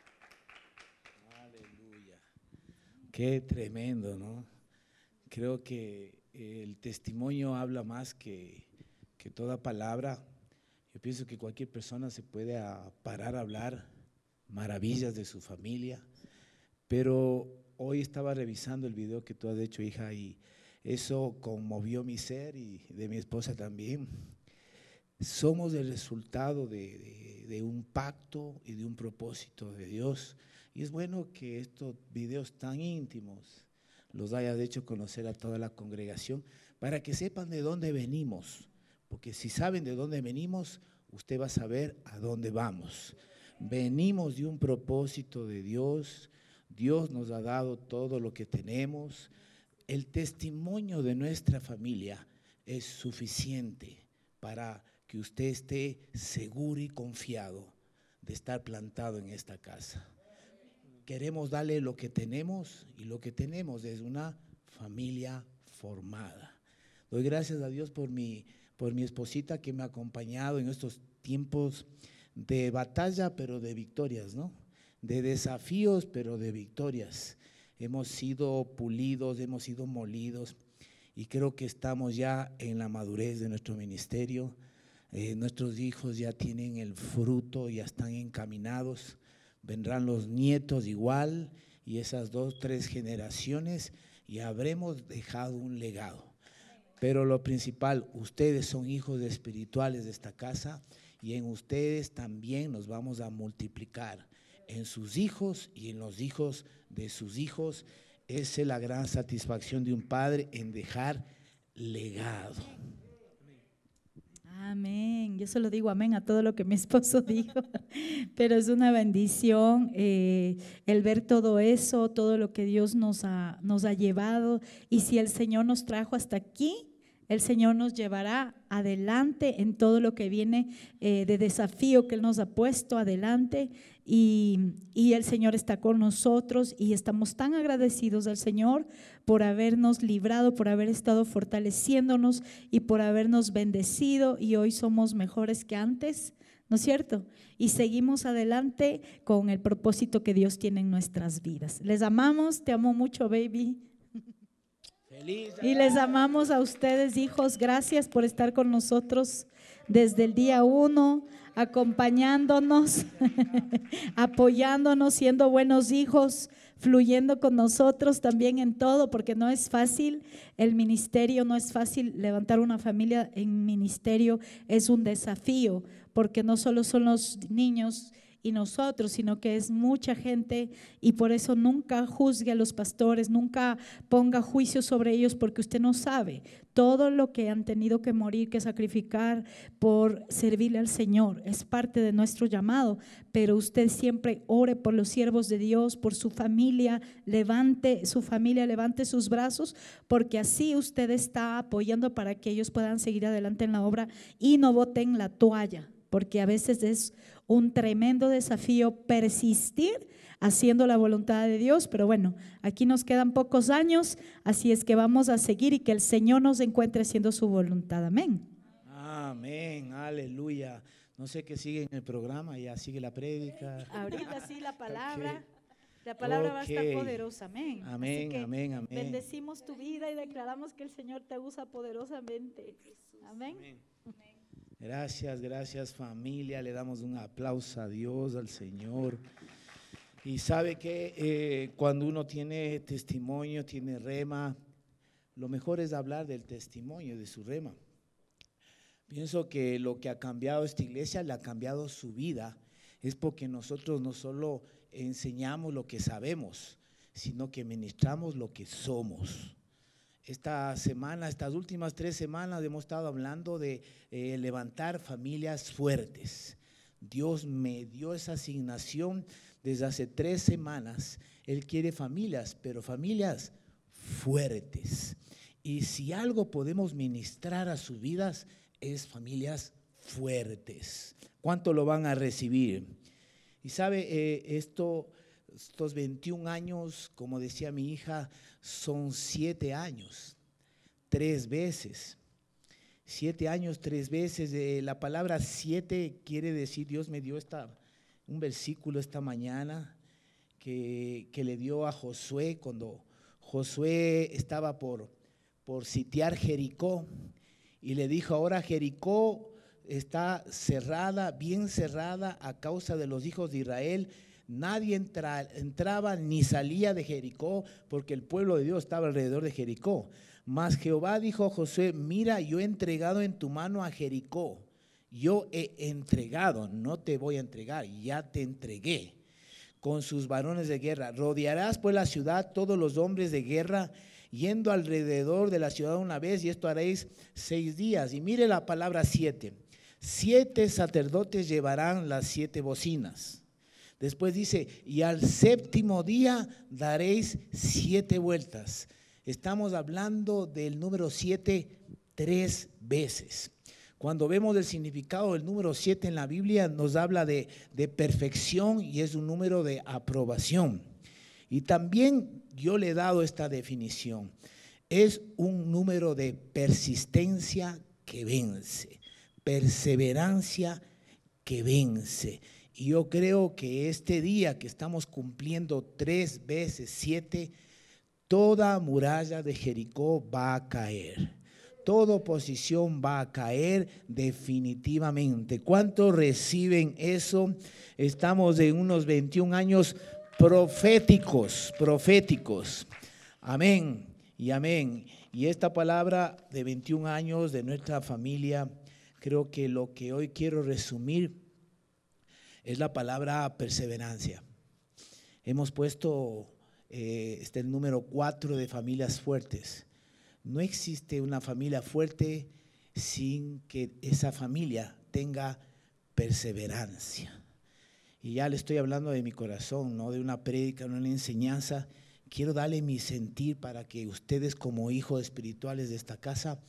Aleluya. Qué tremendo, ¿no? Creo que el testimonio habla más que, que toda palabra. Yo pienso que cualquier persona se puede parar a hablar maravillas de su familia, pero hoy estaba revisando el video que tú has hecho, hija, y eso conmovió mi ser y de mi esposa también. Somos el resultado de, de, de un pacto y de un propósito de Dios, y es bueno que estos videos tan íntimos los hayas hecho conocer a toda la congregación para que sepan de dónde venimos, porque si saben de dónde venimos, usted va a saber a dónde vamos. Venimos de un propósito de Dios, Dios nos ha dado todo lo que tenemos. El testimonio de nuestra familia es suficiente para que usted esté seguro y confiado de estar plantado en esta casa. Queremos darle lo que tenemos, y lo que tenemos es una familia formada. Doy gracias a Dios por mi, por mi esposita que me ha acompañado en estos tiempos de batalla, pero de victorias, ¿no? De desafíos, pero de victorias. Hemos sido pulidos, hemos sido molidos, y creo que estamos ya en la madurez de nuestro ministerio. Eh, nuestros hijos ya tienen el fruto, ya están encaminados. Vendrán los nietos igual, y esas dos, tres generaciones, y habremos dejado un legado. Pero lo principal, ustedes son hijos espirituales de esta casa, y en ustedes también nos vamos a multiplicar, en sus hijos y en los hijos de sus hijos. Esa es la gran satisfacción de un padre, en dejar legado. Amén. Yo solo digo amén a todo lo que mi esposo dijo, pero es una bendición eh, el ver todo eso, todo lo que Dios nos ha, nos ha llevado, y si el Señor nos trajo hasta aquí, El Señor nos llevará adelante en todo lo que viene eh, de desafío que Él nos ha puesto adelante y, y el Señor está con nosotros y estamos tan agradecidos al Señor por habernos librado, por haber estado fortaleciéndonos y por habernos bendecido y hoy somos mejores que antes, ¿no es cierto? Y seguimos adelante con el propósito que Dios tiene en nuestras vidas. Les amamos, te amo mucho, baby. Y les amamos a ustedes, hijos. Gracias por estar con nosotros desde el día uno, acompañándonos, apoyándonos, siendo buenos hijos, fluyendo con nosotros también en todo, porque no es fácil el ministerio, no es fácil levantar una familia en ministerio, es un desafío, porque no solo son los niños y nosotros, sino que es mucha gente y por eso nunca juzgue a los pastores, nunca ponga juicio sobre ellos porque usted no sabe todo lo que han tenido que morir, que sacrificar por servirle al Señor. Es parte de nuestro llamado, pero usted siempre ore por los siervos de Dios, por su familia, levante su familia, levante sus brazos, porque así usted está apoyando para que ellos puedan seguir adelante en la obra y no boten la toalla, porque a veces es un tremendo desafío persistir haciendo la voluntad de Dios, pero bueno, aquí nos quedan pocos años, así es que vamos a seguir y que el Señor nos encuentre haciendo su voluntad. Amén. Amén, aleluya. No sé qué sigue en el programa, ya sigue la prédica. Ahorita sí la palabra. Okay. La palabra okay. va a estar poderosa, amén. Amén, amén, amén. Bendecimos tu vida y declaramos que el Señor te usa poderosamente. Amén. Amén. Gracias, gracias familia, le damos un aplauso a Dios, al Señor. Y sabe que eh, cuando uno tiene testimonio, tiene rema, lo mejor es hablar del testimonio, de su rema. Pienso que lo que ha cambiado esta iglesia, le ha cambiado su vida, es porque nosotros no solo enseñamos lo que sabemos, sino que ministramos lo que somos. Esta semana, estas últimas tres semanas hemos estado hablando de eh, levantar familias fuertes. Dios me dio esa asignación desde hace tres semanas. Él quiere familias, pero familias fuertes. Y si algo podemos ministrar a sus vidas es familias fuertes. ¿Cuánto lo van a recibir? Y sabe, eh, esto... Estos veintiún años, como decía mi hija, son siete años, tres veces. Siete años, tres veces. Eh, la palabra siete quiere decir, Dios me dio esta, un versículo esta mañana que, que le dio a Josué cuando Josué estaba por, por sitiar Jericó y le dijo, ahora Jericó está cerrada, bien cerrada a causa de los hijos de Israel. Nadie entra, entraba ni salía de Jericó porque el pueblo de Dios estaba alrededor de Jericó. Mas Jehová dijo a Josué, mira, yo he entregado en tu mano a Jericó. Yo he entregado, no te voy a entregar, ya te entregué con sus varones de guerra. Rodearás pues la ciudad, todos los hombres de guerra, yendo alrededor de la ciudad una vez, y esto haréis seis días. Y mire la palabra siete. Siete sacerdotes llevarán las siete bocinas. Después dice, y al séptimo día daréis siete vueltas. Estamos hablando del número siete tres veces. Cuando vemos el significado del número siete en la Biblia, nos habla de, de perfección y es un número de aprobación. Y también yo le he dado esta definición. Es un número de persistencia que vence, perseverancia que vence. Y yo creo que este día que estamos cumpliendo tres veces siete, toda muralla de Jericó va a caer. Toda oposición va a caer definitivamente. ¿Cuántos reciben eso? Estamos en unos veintiún años proféticos, proféticos. Amén y amén. Y esta palabra de veintiún años de nuestra familia, creo que lo que hoy quiero resumir es la palabra perseverancia. Hemos puesto eh, este el número cuatro de familias fuertes. No existe una familia fuerte sin que esa familia tenga perseverancia. Y ya le estoy hablando de mi corazón, no de una prédica, no de una enseñanza. Quiero darle mi sentir para que ustedes como hijos espirituales de esta casa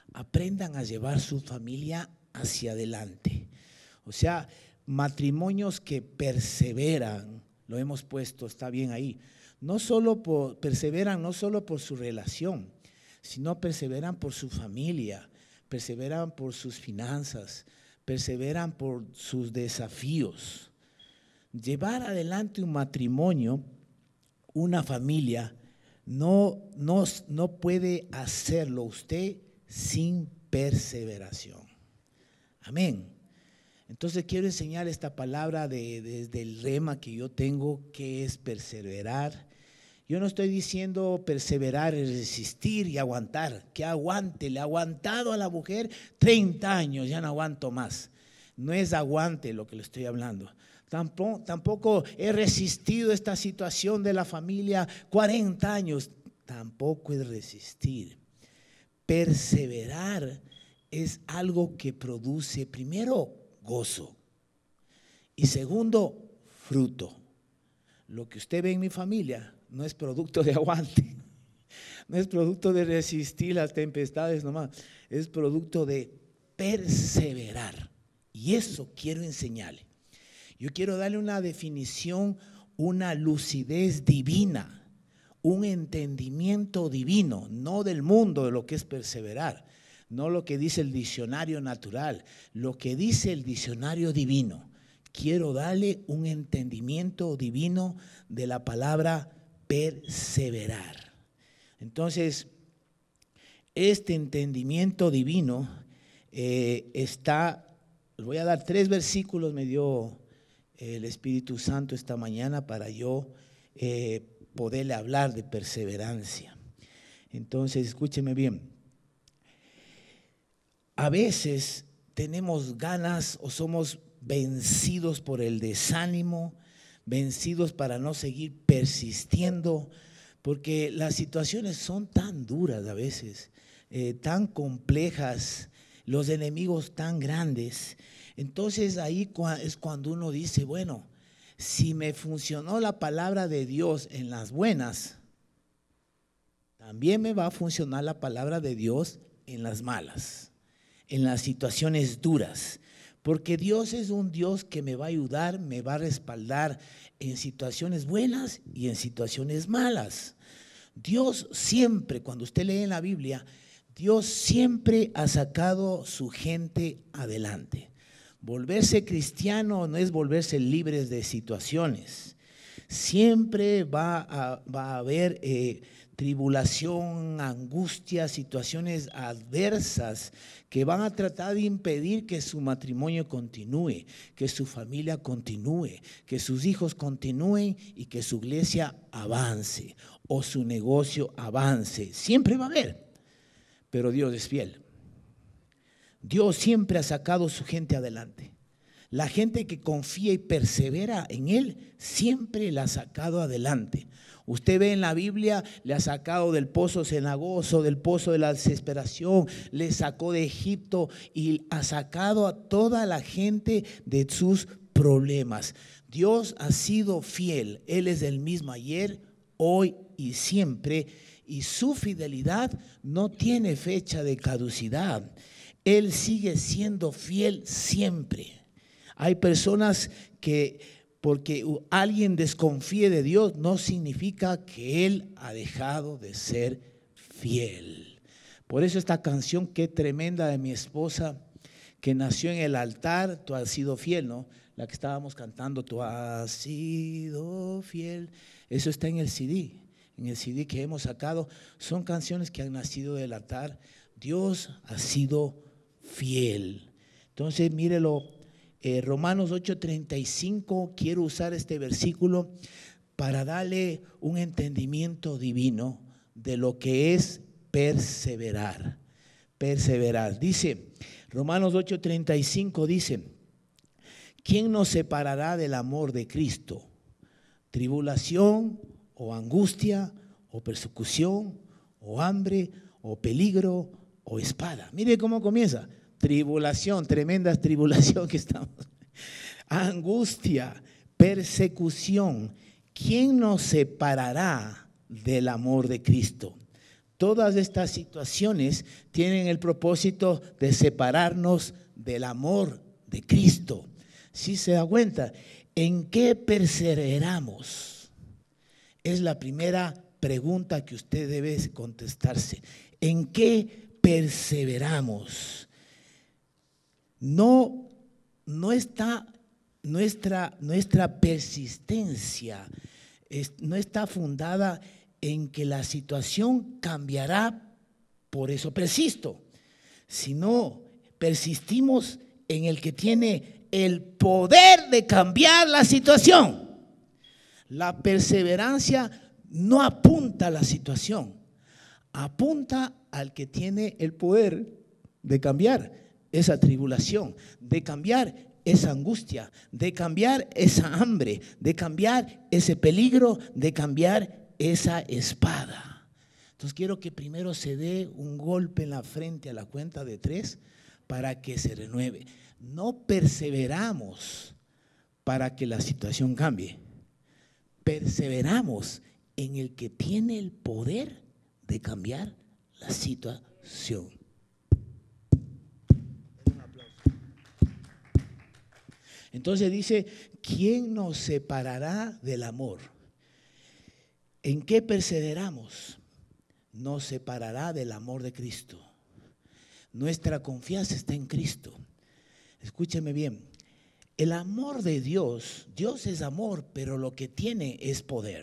aprendan a llevar su familia hacia adelante. O sea, matrimonios que perseveran, lo hemos puesto, está bien ahí. No solo por, perseveran no solo por su relación, sino perseveran por su familia, perseveran por sus finanzas, perseveran por sus desafíos. Llevar adelante un matrimonio, una familia, no, no, no puede hacerlo usted sin perseveración. Amén. Entonces quiero enseñar esta palabra de, desde el rema que yo tengo, que es perseverar. Yo no estoy diciendo perseverar es resistir y aguantar, que aguante, le he aguantado a la mujer treinta años, ya no aguanto más. No es aguante lo que le estoy hablando. Tampoco, tampoco he resistido esta situación de la familia cuarenta años, tampoco es resistir. Perseverar es algo que produce primero gozo y segundo fruto. Lo que usted ve en mi familia no es producto de aguante, no es producto de resistir las tempestades nomás, es producto de perseverar. Y eso quiero enseñarle. Yo quiero darle una definición, una lucidez divina, un entendimiento divino, no del mundo de lo que es perseverar, no lo que dice el diccionario natural, lo que dice el diccionario divino. Quiero darle un entendimiento divino de la palabra perseverar. Entonces, este entendimiento divino eh, está, les voy a dar tres versículos, me dio el Espíritu Santo esta mañana para yo eh, poderle hablar de perseverancia. Entonces, escúcheme bien. A veces tenemos ganas o somos vencidos por el desánimo, vencidos para no seguir persistiendo, porque las situaciones son tan duras a veces, eh, tan complejas, los enemigos tan grandes. Entonces ahí es cuando uno dice, bueno, si me funcionó la palabra de Dios en las buenas, también me va a funcionar la palabra de Dios en las malas, en las situaciones duras. Porque Dios es un Dios que me va a ayudar, me va a respaldar en situaciones buenas y en situaciones malas. Dios siempre, cuando usted lee en la Biblia, Dios siempre ha sacado su gente adelante. Volverse cristiano no es volverse libres de situaciones. Siempre va a, va a haber eh, tribulación, angustia, situaciones adversas que van a tratar de impedir que su matrimonio continúe, que su familia continúe, que sus hijos continúen y que su iglesia avance o su negocio avance. Siempre va a haber, pero Dios es fiel. Dios siempre ha sacado a su gente adelante. La gente que confía y persevera en Él siempre la ha sacado adelante. Usted ve en la Biblia, le ha sacado del pozo cenagoso, del pozo de la desesperación, le sacó de Egipto y ha sacado a toda la gente de sus problemas. Dios ha sido fiel, Él es el mismo ayer, hoy y siempre, y su fidelidad no tiene fecha de caducidad. Él sigue siendo fiel siempre. Hay personas que porque alguien desconfíe de Dios no significa que Él ha dejado de ser fiel. Por eso esta canción, qué tremenda, de mi esposa, que nació en el altar, tú has sido fiel, ¿no? La que estábamos cantando, tú has sido fiel. Eso está en el C D, en el C D que hemos sacado. Son canciones que han nacido del altar. Dios ha sido fiel. Entonces, mírelo. Eh, Romanos ocho treinta y cinco, quiero usar este versículo para darle un entendimiento divino de lo que es perseverar. Perseverar. Dice, Romanos ocho treinta y cinco dice, ¿quién nos separará del amor de Cristo? ¿Tribulación o angustia o persecución o hambre o peligro o espada? Mire cómo comienza. Tribulación, tremenda tribulación que estamos. Angustia, persecución. ¿Quién nos separará del amor de Cristo? Todas estas situaciones tienen el propósito de separarnos del amor de Cristo. ¿Sí se da cuenta? ¿En qué perseveramos? Es la primera pregunta que usted debe contestarse. ¿En qué perseveramos? No, no está nuestra, nuestra persistencia, es, no está fundada en que la situación cambiará, por eso persisto, sino persistimos en el que tiene el poder de cambiar la situación. La perseverancia no apunta a la situación, apunta al que tiene el poder de cambiar esa tribulación, de cambiar esa angustia, de cambiar esa hambre, de cambiar ese peligro, de cambiar esa espada. Entonces quiero que primero se dé un golpe en la frente a la cuenta de tres para que se renueve. No perseveramos para que la situación cambie, perseveramos en el que tiene el poder de cambiar la situación. Entonces dice, ¿quién nos separará del amor? ¿En qué perseveramos? Nos separará del amor de Cristo. Nuestra confianza está en Cristo. Escúcheme bien, el amor de Dios, Dios es amor, pero lo que tiene es poder.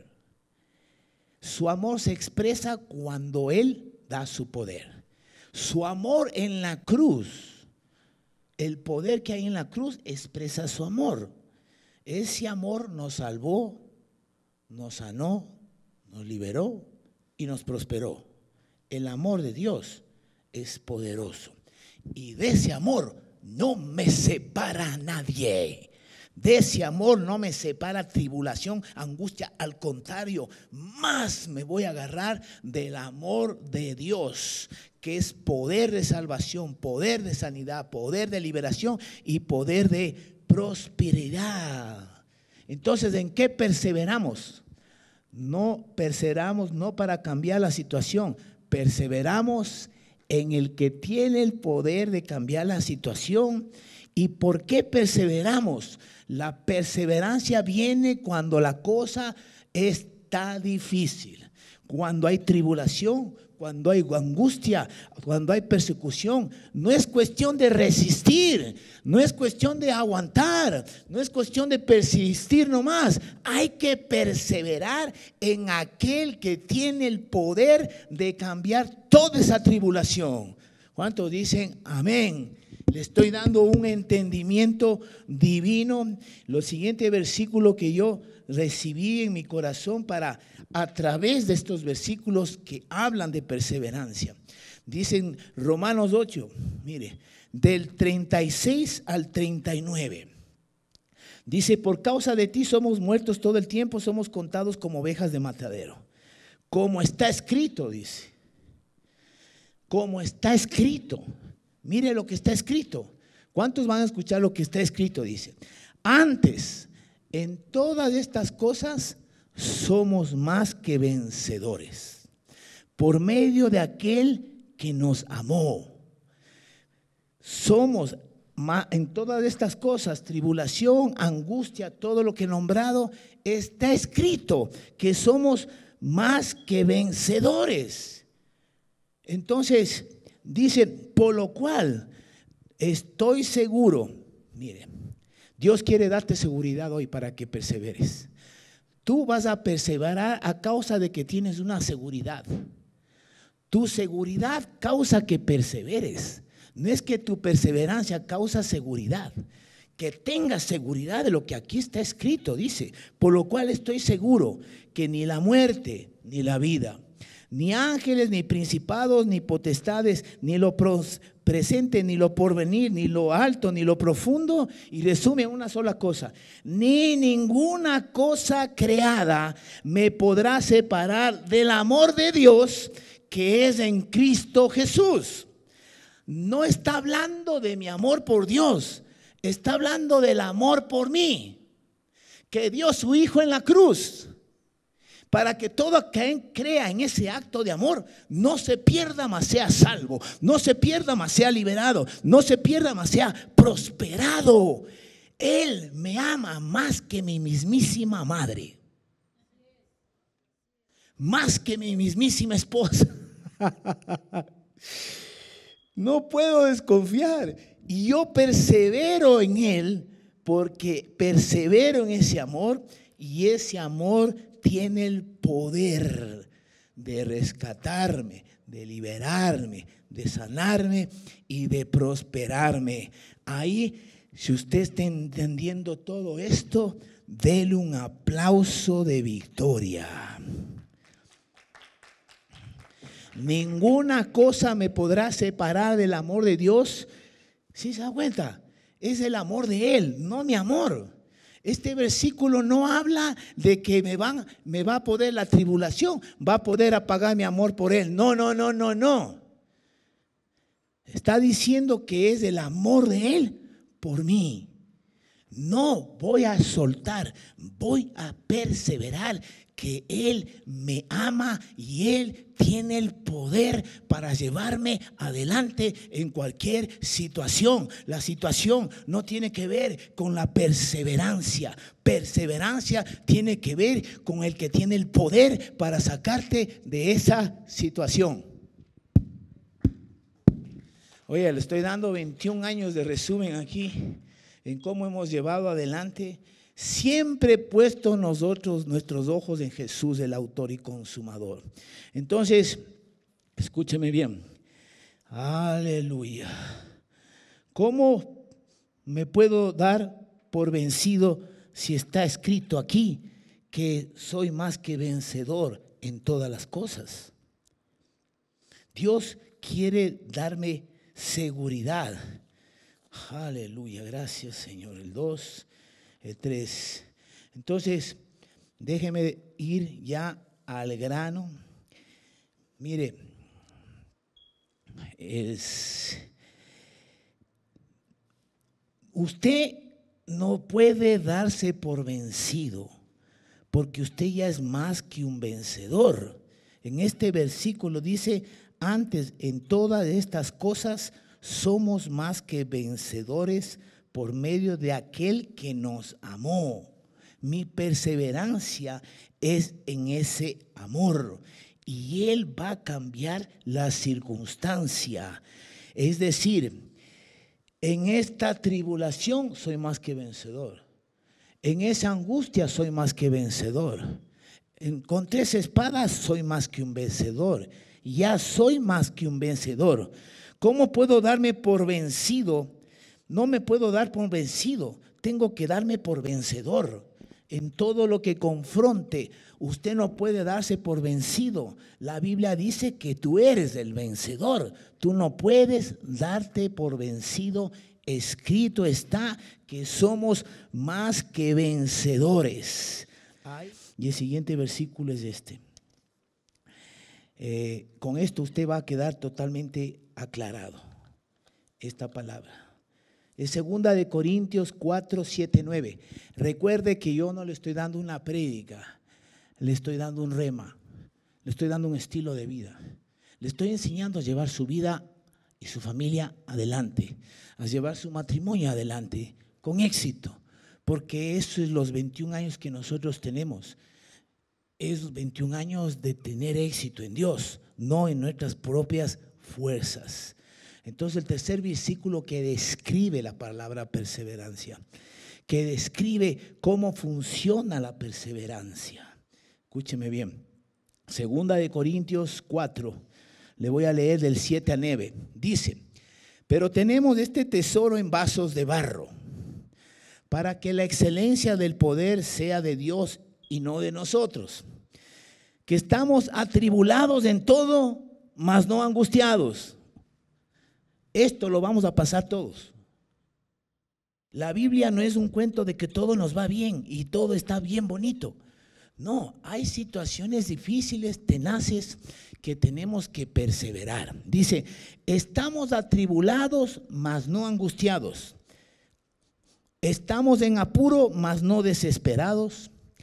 Su amor se expresa cuando Él da su poder. Su amor en la cruz, el poder que hay en la cruz expresa su amor. Ese amor nos salvó, nos sanó, nos liberó y nos prosperó. El amor de Dios es poderoso. Y de ese amor no me separa nadie. De ese amor no me separa tribulación, angustia. Al contrario, más me voy a agarrar del amor de Dios, que es poder de salvación, poder de sanidad, poder de liberación y poder de prosperidad. Entonces, ¿en qué perseveramos? No perseveramos no para cambiar la situación, perseveramos en el que tiene el poder de cambiar la situación. ¿Y por qué perseveramos? La perseverancia viene cuando la cosa está difícil, cuando hay tribulación, cuando hay angustia, cuando hay persecución. No es cuestión de resistir, no es cuestión de aguantar, no es cuestión de persistir nomás. Hay que perseverar en aquel que tiene el poder de cambiar toda esa tribulación. ¿Cuántos dicen amén? Le estoy dando un entendimiento divino. Lo siguiente versículo que yo recibí en mi corazón para a través de estos versículos que hablan de perseverancia. Dicen Romanos ocho, mire, del treinta y seis al treinta y nueve. Dice, por causa de ti somos muertos todo el tiempo, somos contados como ovejas de matadero. Como está escrito, dice. Como está escrito. Mire lo que está escrito. ¿Cuántos van a escuchar lo que está escrito? Dice, antes, en todas estas cosas somos más que vencedores por medio de aquel que nos amó. Somos más, en todas estas cosas, tribulación, angustia, todo lo que he nombrado, está escrito que somos más que vencedores. Entonces, dice, por lo cual estoy seguro, mire, Dios quiere darte seguridad hoy para que perseveres. Tú vas a perseverar a causa de que tienes una seguridad. Tu seguridad causa que perseveres. No es que tu perseverancia causa seguridad. Que tengas seguridad de lo que aquí está escrito, dice. Por lo cual estoy seguro que ni la muerte ni la vida, ni ángeles, ni principados, ni potestades, ni lo presente, ni lo porvenir, ni lo alto, ni lo profundo, y resume en una sola cosa, ni ninguna cosa creada me podrá separar del amor de Dios que es en Cristo Jesús. No está hablando de mi amor por Dios, está hablando del amor por mí, que dio su Hijo en la cruz. para que todo quien crea en ese acto de amor no se pierda, mas sea salvo, no se pierda, mas sea liberado, no se pierda, mas sea prosperado. Él me ama más que mi mismísima madre, más que mi mismísima esposa. No puedo desconfiar, y yo persevero en Él, porque persevero en ese amor, y ese amor tiene el poder de rescatarme, de liberarme, de sanarme y de prosperarme. Ahí, si usted está entendiendo todo esto, dele un aplauso de victoria. Ninguna cosa me podrá separar del amor de Dios. ¿Sí se da cuenta? Es el amor de Él, no mi amor. Este versículo no habla de que me, van, me va a poder la tribulación, va a poder apagar mi amor por Él. No, no, no, no, no. Está diciendo que es el amor de Él por mí. No voy a soltar, voy a perseverar, que Él me ama y Él tiene el poder para llevarme adelante en cualquier situación. La situación no tiene que ver con la perseverancia. Perseverancia tiene que ver con el que tiene el poder para sacarte de esa situación. Oye, le estoy dando veintiún años de resumen aquí en cómo hemos llevado adelante. Siempre puesto nosotros nuestros ojos en Jesús, el autor y consumador. Entonces, escúcheme bien. Aleluya. ¿Cómo me puedo dar por vencido si está escrito aquí que soy más que vencedor en todas las cosas? Dios quiere darme seguridad. Aleluya, gracias Señor. El dos. El tres. Entonces, déjeme ir ya al grano. Mire, es, usted no puede darse por vencido, porque usted ya es más que un vencedor. En este versículo dice, antes en todas estas cosas somos más que vencedores por medio de aquel que nos amó. Mi perseverancia es en ese amor y Él va a cambiar la circunstancia. Es decir, en esta tribulación soy más que vencedor. En esa angustia soy más que vencedor. En, con tres espadas soy más que un vencedor. Ya soy más que un vencedor. ¿Cómo puedo darme por vencido? No me puedo dar por vencido, tengo que darme por vencedor. En todo lo que confronte, usted no puede darse por vencido. La Biblia dice que tú eres el vencedor. Tú no puedes darte por vencido. Escrito está que somos más que vencedores. Y el siguiente versículo es este. Eh, con esto usted va a quedar totalmente aclarado. Esta palabra. Es segunda de Corintios cuatro, siete, nueve. Recuerde que yo no le estoy dando una prédica, le estoy dando un rema, le estoy dando un estilo de vida. Le estoy enseñando a llevar su vida y su familia adelante, a llevar su matrimonio adelante con éxito, porque eso es los veintiún años que nosotros tenemos. Esos veintiún años de tener éxito en Dios, no en nuestras propias fuerzas. Entonces el tercer versículo que describe la palabra perseverancia, que describe cómo funciona la perseverancia. Escúcheme bien. Segunda de Corintios cuatro, le voy a leer del siete a nueve. Dice, pero tenemos este tesoro en vasos de barro, para que la excelencia del poder sea de Dios y no de nosotros, que estamos atribulados en todo, mas no angustiados. Esto lo vamos a pasar todos. La Biblia no es un cuento de que todo nos va bien y todo está bien bonito. No, hay situaciones difíciles, tenaces, que tenemos que perseverar. Dice, estamos atribulados, mas no angustiados. Estamos en apuro, mas no desesperados.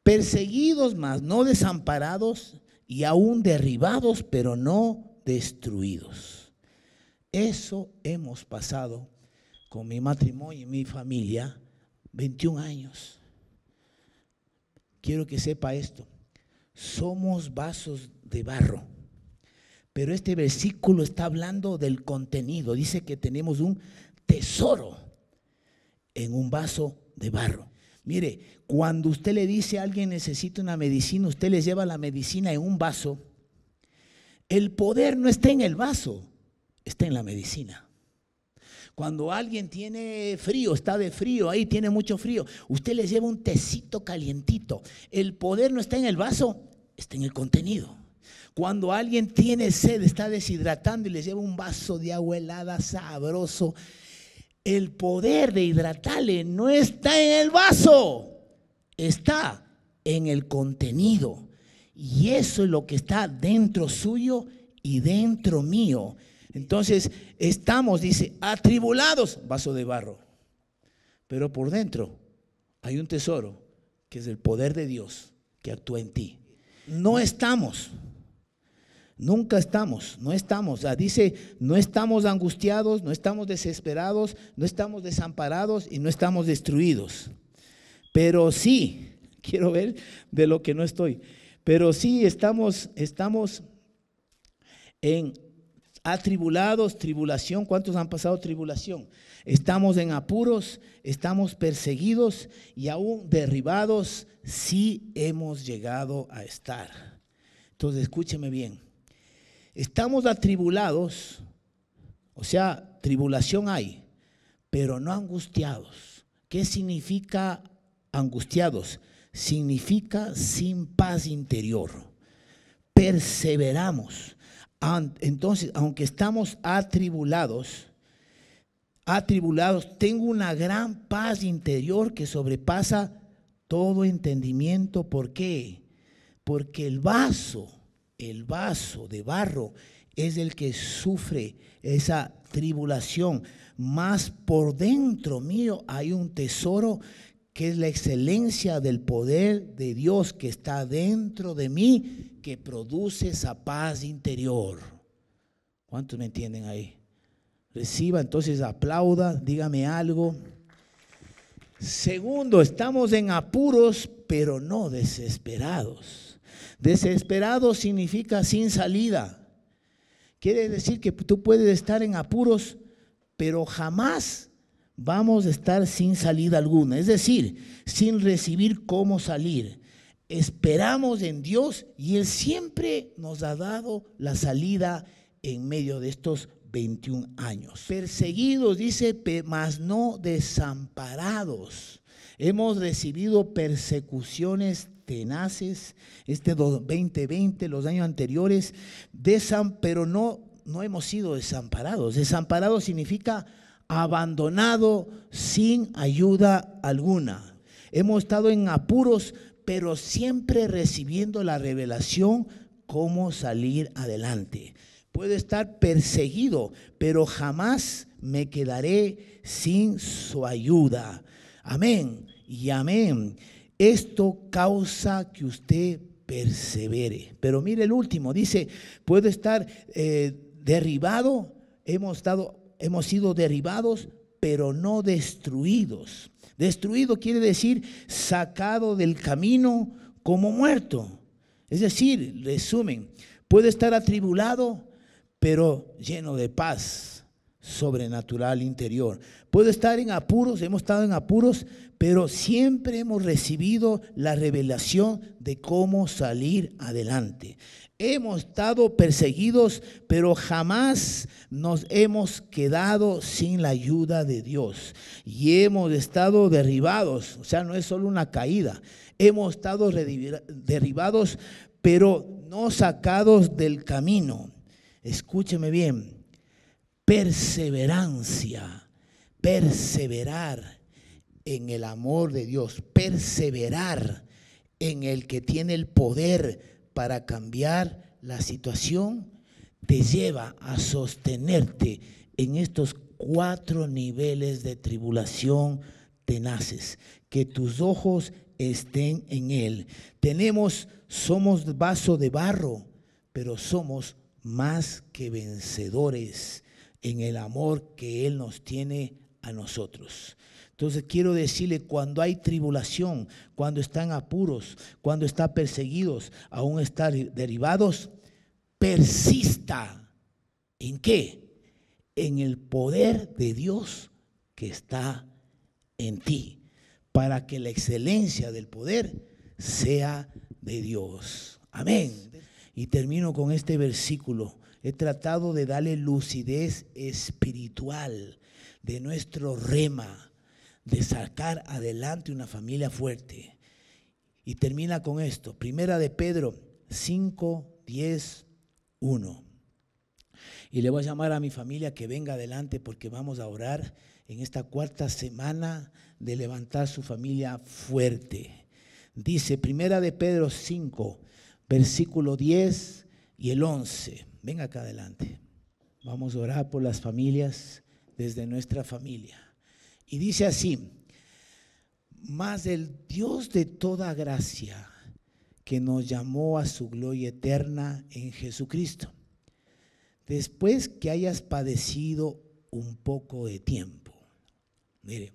perseguidos mas no desamparados, y aún derribados pero no destruidos. Eso hemos pasado con mi matrimonio y mi familia, veintiún años. Quiero que sepa esto, somos vasos de barro, pero este versículo está hablando del contenido. Dice que tenemos un tesoro en un vaso de barro. Mire, cuando usted le dice a alguien necesita una medicina, usted le lleva la medicina en un vaso, el poder no está en el vaso, está en la medicina. Cuando alguien tiene frío, está de frío, ahí tiene mucho frío, usted le lleva un tecito calientito, el poder no está en el vaso, está en el contenido. Cuando alguien tiene sed, está deshidratando y le lleva un vaso de agua helada sabroso, el poder de hidratarle no está en el vaso, está en el contenido. Y eso es lo que está dentro suyo y dentro mío. Entonces estamos, dice, atribulados, vaso de barro. Pero por dentro hay un tesoro que es el poder de Dios que actúa en ti. No estamos. Nunca estamos, no estamos, o sea, dice, no estamos angustiados, no estamos desesperados, no estamos desamparados y no estamos destruidos. Pero sí, quiero ver de lo que no estoy, pero sí estamos, estamos en atribulados, tribulación. ¿Cuántos han pasado tribulación? Estamos en apuros, estamos perseguidos y aún derribados, sí hemos llegado a estar. Entonces, escúcheme bien. Estamos atribulados, o sea, tribulación hay, pero no angustiados. ¿Qué significa angustiados? Significa sin paz interior. Perseveramos. Entonces, aunque estamos atribulados, atribulados, tengo una gran paz interior que sobrepasa todo entendimiento. ¿Por qué? Porque el vaso El vaso de barro es el que sufre esa tribulación, más por dentro mío hay un tesoro que es la excelencia del poder de Dios que está dentro de mí, que produce esa paz interior. ¿Cuántos me entienden ahí? Reciba, entonces aplauda, dígame algo. Segundo, estamos en apuros, pero no desesperados. Desesperado significa sin salida. Quiere decir que tú puedes estar en apuros, pero jamás vamos a estar sin salida alguna. Es decir, sin recibir cómo salir. Esperamos en Dios y Él siempre nos ha dado la salida en medio de estos veintiún años. Perseguidos, dice, mas no desamparados. Hemos recibido persecuciones tenaces, este veinte veinte, los años anteriores, desam, pero no, no hemos sido desamparados. Desamparado significa abandonado sin ayuda alguna. Hemos estado en apuros, pero siempre recibiendo la revelación cómo salir adelante. Puedo estar perseguido, pero jamás me quedaré sin su ayuda. Amén y amén. Esto causa que usted persevere. Pero mire el último, dice, puedo estar eh, derribado, hemos, estado, hemos sido derribados, pero no destruidos. Destruido quiere decir sacado del camino como muerto. Es decir, resumen, puede estar atribulado, pero lleno de paz sobrenatural interior. Puede estar en apuros, hemos estado en apuros, pero siempre hemos recibido la revelación de cómo salir adelante. Hemos estado perseguidos, pero jamás nos hemos quedado sin la ayuda de Dios. Y hemos estado derribados, o sea, no es solo una caída. Hemos estado derribados, pero no sacados del camino. Escúcheme bien, perseverancia, perseverar en el amor de Dios, perseverar en el que tiene el poder para cambiar la situación, te lleva a sostenerte en estos cuatro niveles de tribulación, tenaces, que tus ojos estén en Él. Tenemos, somos vaso de barro, pero somos más que vencedores en el amor que Él nos tiene a nosotros. Entonces quiero decirle, cuando hay tribulación, cuando están apuros, cuando están perseguidos, aún están derribados, persista. ¿En qué? En el poder de Dios que está en ti, para que la excelencia del poder sea de Dios. Amén. Y termino con este versículo. He tratado de darle lucidez espiritual de nuestro rema, de sacar adelante una familia fuerte. Y termina con esto, Primera de Pedro cinco, diez, uno. Y le voy a llamar a mi familia que venga adelante, porque vamos a orar en esta cuarta semana de levantar su familia fuerte. Dice Primera de Pedro cinco, versículo diez y el once. Venga acá adelante. Vamos a orar por las familias desde nuestra familia. Y dice así: mas el Dios de toda gracia, que nos llamó a su gloria eterna en Jesucristo, después que hayas padecido un poco de tiempo. Mire,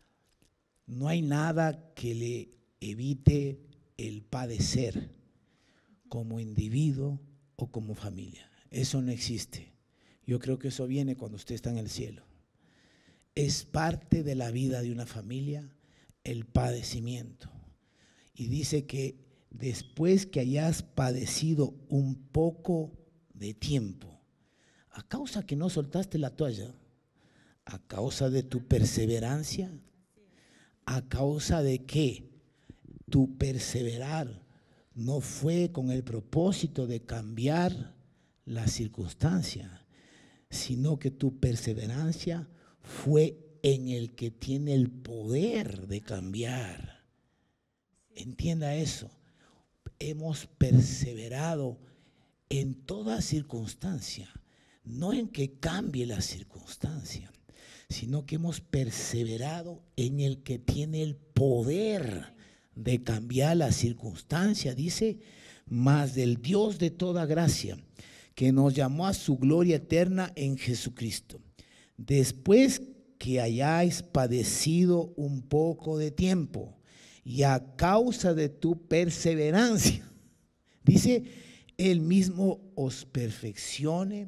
no hay nada que le evite el padecer como individuo o como familia. Eso no existe. Yo creo que eso viene cuando usted está en el cielo. Es parte de la vida de una familia el padecimiento. Y dice que después que hayas padecido un poco de tiempo, a causa que no soltaste la toalla, a causa de tu perseverancia, a causa de que tu perseverar no fue con el propósito de cambiar la circunstancia, sino que tu perseverancia fue en el que tiene el poder de cambiar. Entienda eso. Hemos perseverado en toda circunstancia, no en que cambie la circunstancia, sino que hemos perseverado en el que tiene el poder de cambiar la circunstancia. Dice, mas del Dios de toda gracia, que nos llamó a su gloria eterna en Jesucristo, después que hayáis padecido un poco de tiempo, y a causa de tu perseverancia, dice, Él mismo os perfeccione,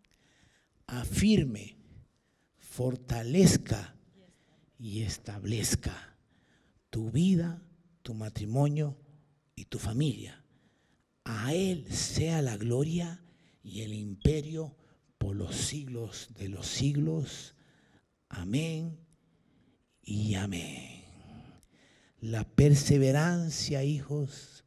afirme, fortalezca y establezca tu vida, tu matrimonio y tu familia. A Él sea la gloria y el imperio por los siglos de los siglos. Amén y amén. La perseverancia, hijos,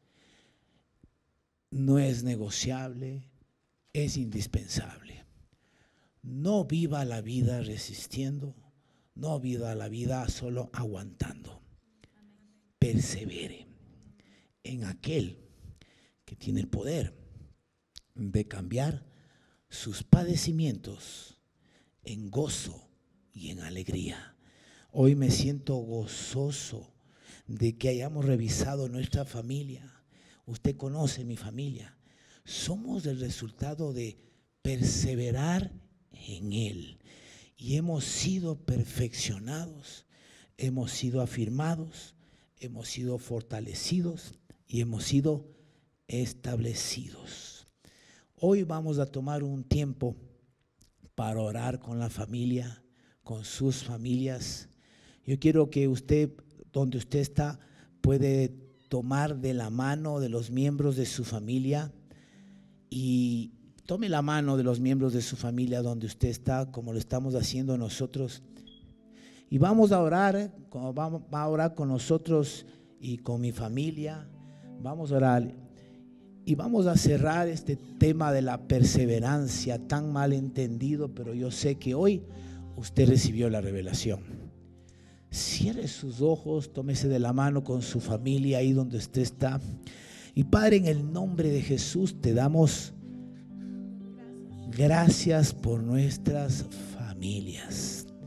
no es negociable, es indispensable. No viva la vida resistiendo, no viva la vida solo aguantando. Persevere en aquel que tiene el poder de cambiar sus padecimientos en gozo y en alegría. Hoy me siento gozoso de que hayamos revisado nuestra familia. Usted conoce mi familia. Somos el resultado de perseverar en Él. Y hemos sido perfeccionados, hemos sido afirmados, hemos sido fortalecidos y hemos sido establecidos. Hoy vamos a tomar un tiempo para orar con la familia, con sus familias. Yo quiero que usted, donde usted está, puede tomar de la mano de los miembros de su familia y tome la mano de los miembros de su familia donde usted está, como lo estamos haciendo nosotros. Y vamos a orar, como vamos a orar con nosotros y con mi familia. Vamos a orar y vamos a cerrar este tema de la perseverancia tan mal entendido, pero yo sé que hoy usted recibió la revelación. Cierre sus ojos, tómese de la mano con su familia ahí donde usted está. Y Padre, en el nombre de Jesús te damos gracias por nuestras familias.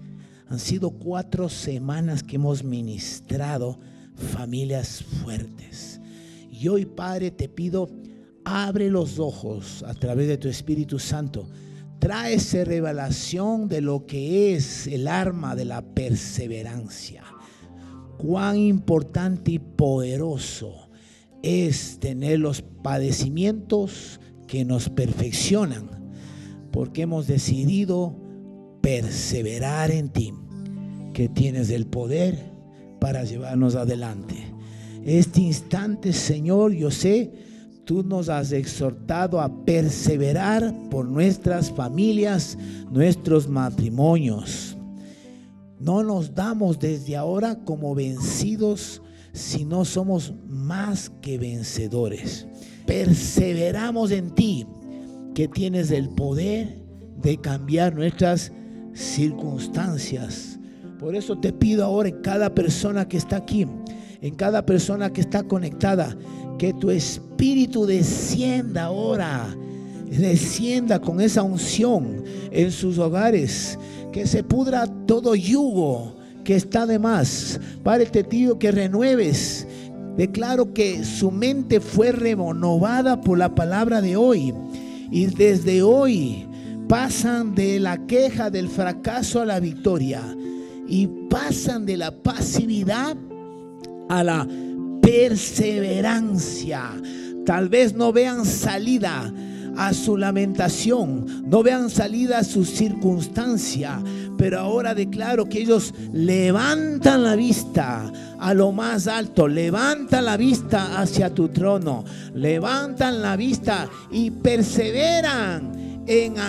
Han sido cuatro semanas que hemos ministrado familias fuertes. Y hoy, Padre, te pido, abre los ojos a través de tu Espíritu Santo. Trae esa revelación de lo que es el arma de la perseverancia. Cuán importante y poderoso es tener los padecimientos que nos perfeccionan, porque hemos decidido perseverar en ti, que tienes el poder para llevarnos adelante. Este instante, Señor, yo sé, tú nos has exhortado a perseverar por nuestras familias, nuestros matrimonios. No nos damos desde ahora como vencidos, sino somos más que vencedores. Perseveramos en ti, que tienes el poder de cambiar nuestras circunstancias. Por eso te pido ahora en cada persona que está aquí, en cada persona que está conectada, que tu Espíritu descienda ahora, descienda con esa unción en sus hogares, que se pudra todo yugo que está de más. Padre, te pido que renueves. Declaro que su mente fue renovada por la palabra de hoy, y desde hoy pasan de la queja, del fracaso a la victoria, y pasan de la pasividad a la perseverancia. Tal vez no vean salida a su lamentación, no vean salida a su circunstancia, pero ahora declaro que ellos levantan la vista a lo más alto, levantan la vista hacia tu trono, levantan la vista y perseveran en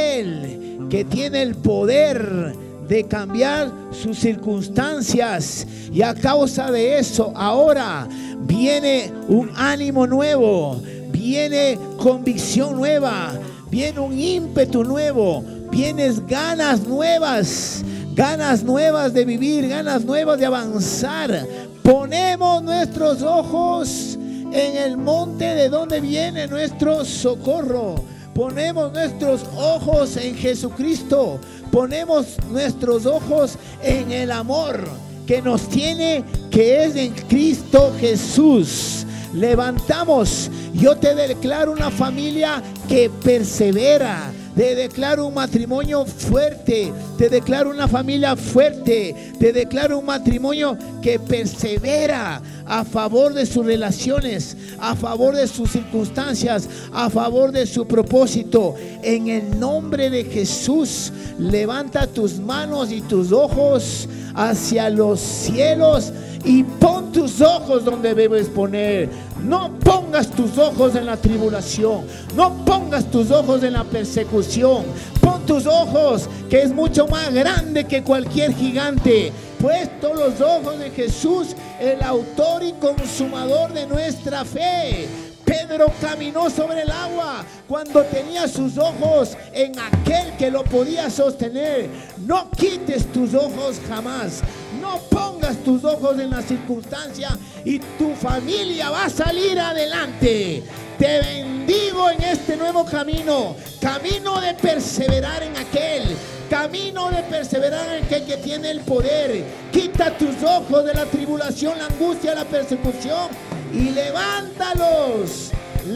aquel que tiene el poder de cambiar sus circunstancias. Y a causa de eso ahora viene un ánimo nuevo, viene convicción nueva, viene un ímpetu nuevo, vienes ganas nuevas, ganas nuevas de vivir, ganas nuevas de avanzar. Ponemos nuestros ojos en el monte de donde viene nuestro socorro. Ponemos nuestros ojos en Jesucristo. Ponemos nuestros ojos en el amor que nos tiene, que es en Cristo Jesús. Levantamos. Yo te declaro una familia que persevera. Te declaro un matrimonio fuerte. Te declaro una familia fuerte. Te declaro un matrimonio que persevera a favor de sus relaciones, a favor de sus circunstancias, a favor de su propósito. En el nombre de Jesús, levanta tus manos y tus ojos hacia los cielos y pon tus ojos donde debes poner. No pongas tus ojos en la tribulación, no pongas tus ojos en la persecución. Pon tus ojos, que es mucho más grande que cualquier gigante. Puesto los ojos de Jesús, el autor y consumador de nuestra fe. Pedro caminó sobre el agua cuando tenía sus ojos en aquel que lo podía sostener. No quites tus ojos jamás. No pongas tus ojos en la circunstancia y tu familia va a salir adelante. Te bendigo en este nuevo camino, camino de perseverar en aquel, camino de perseverar en aquel que tiene el poder. Quita tus ojos de la tribulación, la angustia, la persecución y levántalos.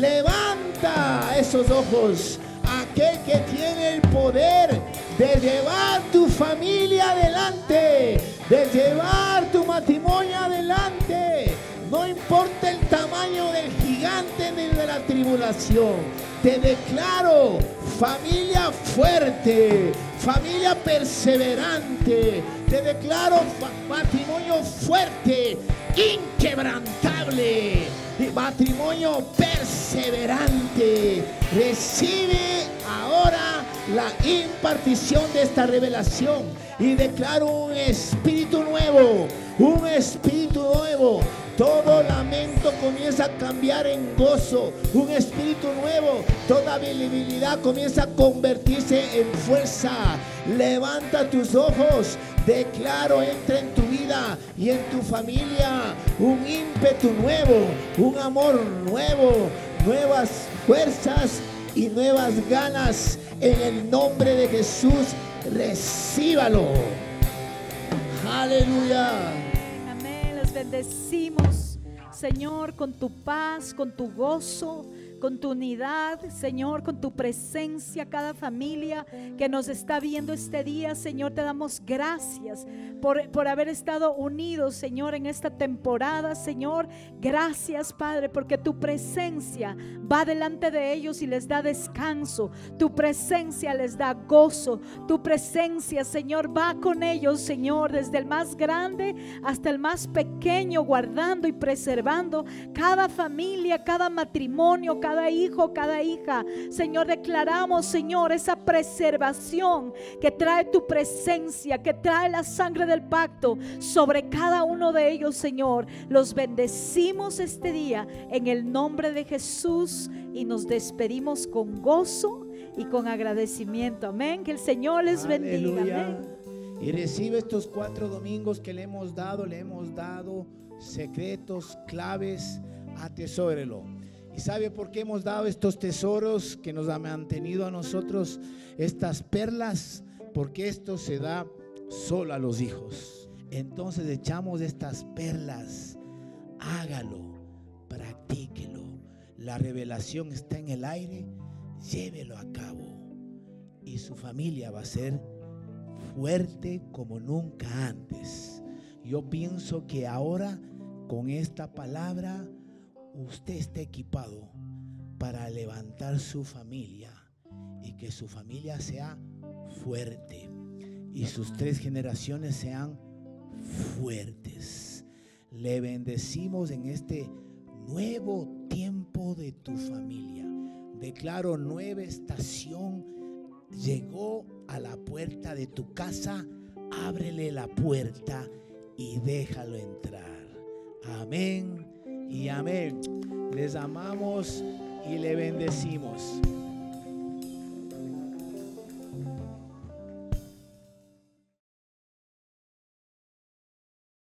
Levanta esos ojos, aquel que tiene el poder de llevar tu familia adelante, de llevar tu matrimonio adelante. No importa el tamaño del gigante ni de la tribulación. Te declaro familia fuerte, familia perseverante. Te declaro matrimonio fuerte, inquebrantable, matrimonio perseverante. Recibe ahora la impartición de esta revelación y declaro un espíritu nuevo, un espíritu nuevo. Todo lamento comienza a cambiar en gozo, un espíritu nuevo. Toda debilidad comienza a convertirse en fuerza. Levanta tus ojos, declaro, entra en tu vida y en tu familia un ímpetu nuevo, un amor nuevo, nuevas fuerzas y nuevas ganas. En el nombre de Jesús, recíbalo. Aleluya. Amén. Los bendecimos, Señor, con tu paz, con tu gozo, con tu unidad, Señor, con tu presencia. Cada familia que nos está viendo este día, Señor, te damos gracias por, por haber estado unidos, Señor, en esta temporada. Señor, gracias, Padre, porque tu presencia va delante de ellos y les da descanso. Tu presencia les da gozo. Tu presencia, Señor, va con ellos, Señor, desde el más grande hasta el más pequeño, guardando y preservando cada familia, cada matrimonio, cada hijo, cada hija. Señor, declaramos, Señor, esa preservación que trae tu presencia, que trae la sangre del pacto sobre cada uno de ellos, Señor. Los bendecimos este día en el nombre de Jesús y nos despedimos con gozo y con agradecimiento. Amén. Que el Señor les bendiga. Amén. Y recibe estos cuatro domingos que le hemos dado, le hemos dado secretos, claves, atesórelo. ¿Y sabe por qué hemos dado estos tesoros que nos han mantenido a nosotros estas perlas? Porque esto se da solo a los hijos. Entonces echamos estas perlas. Hágalo, practíquelo. La revelación está en el aire. Llévelo a cabo. Y su familia va a ser fuerte como nunca antes. Yo pienso que ahora con esta palabra usted está equipado para levantar su familia y que su familia sea fuerte y sus tres generaciones sean fuertes. Le bendecimos en este nuevo tiempo de tu familia. Declaro nueva estación. Llegó a la puerta de tu casa. Ábrele la puerta y déjalo entrar. Amén y amén. Les amamos y le bendecimos.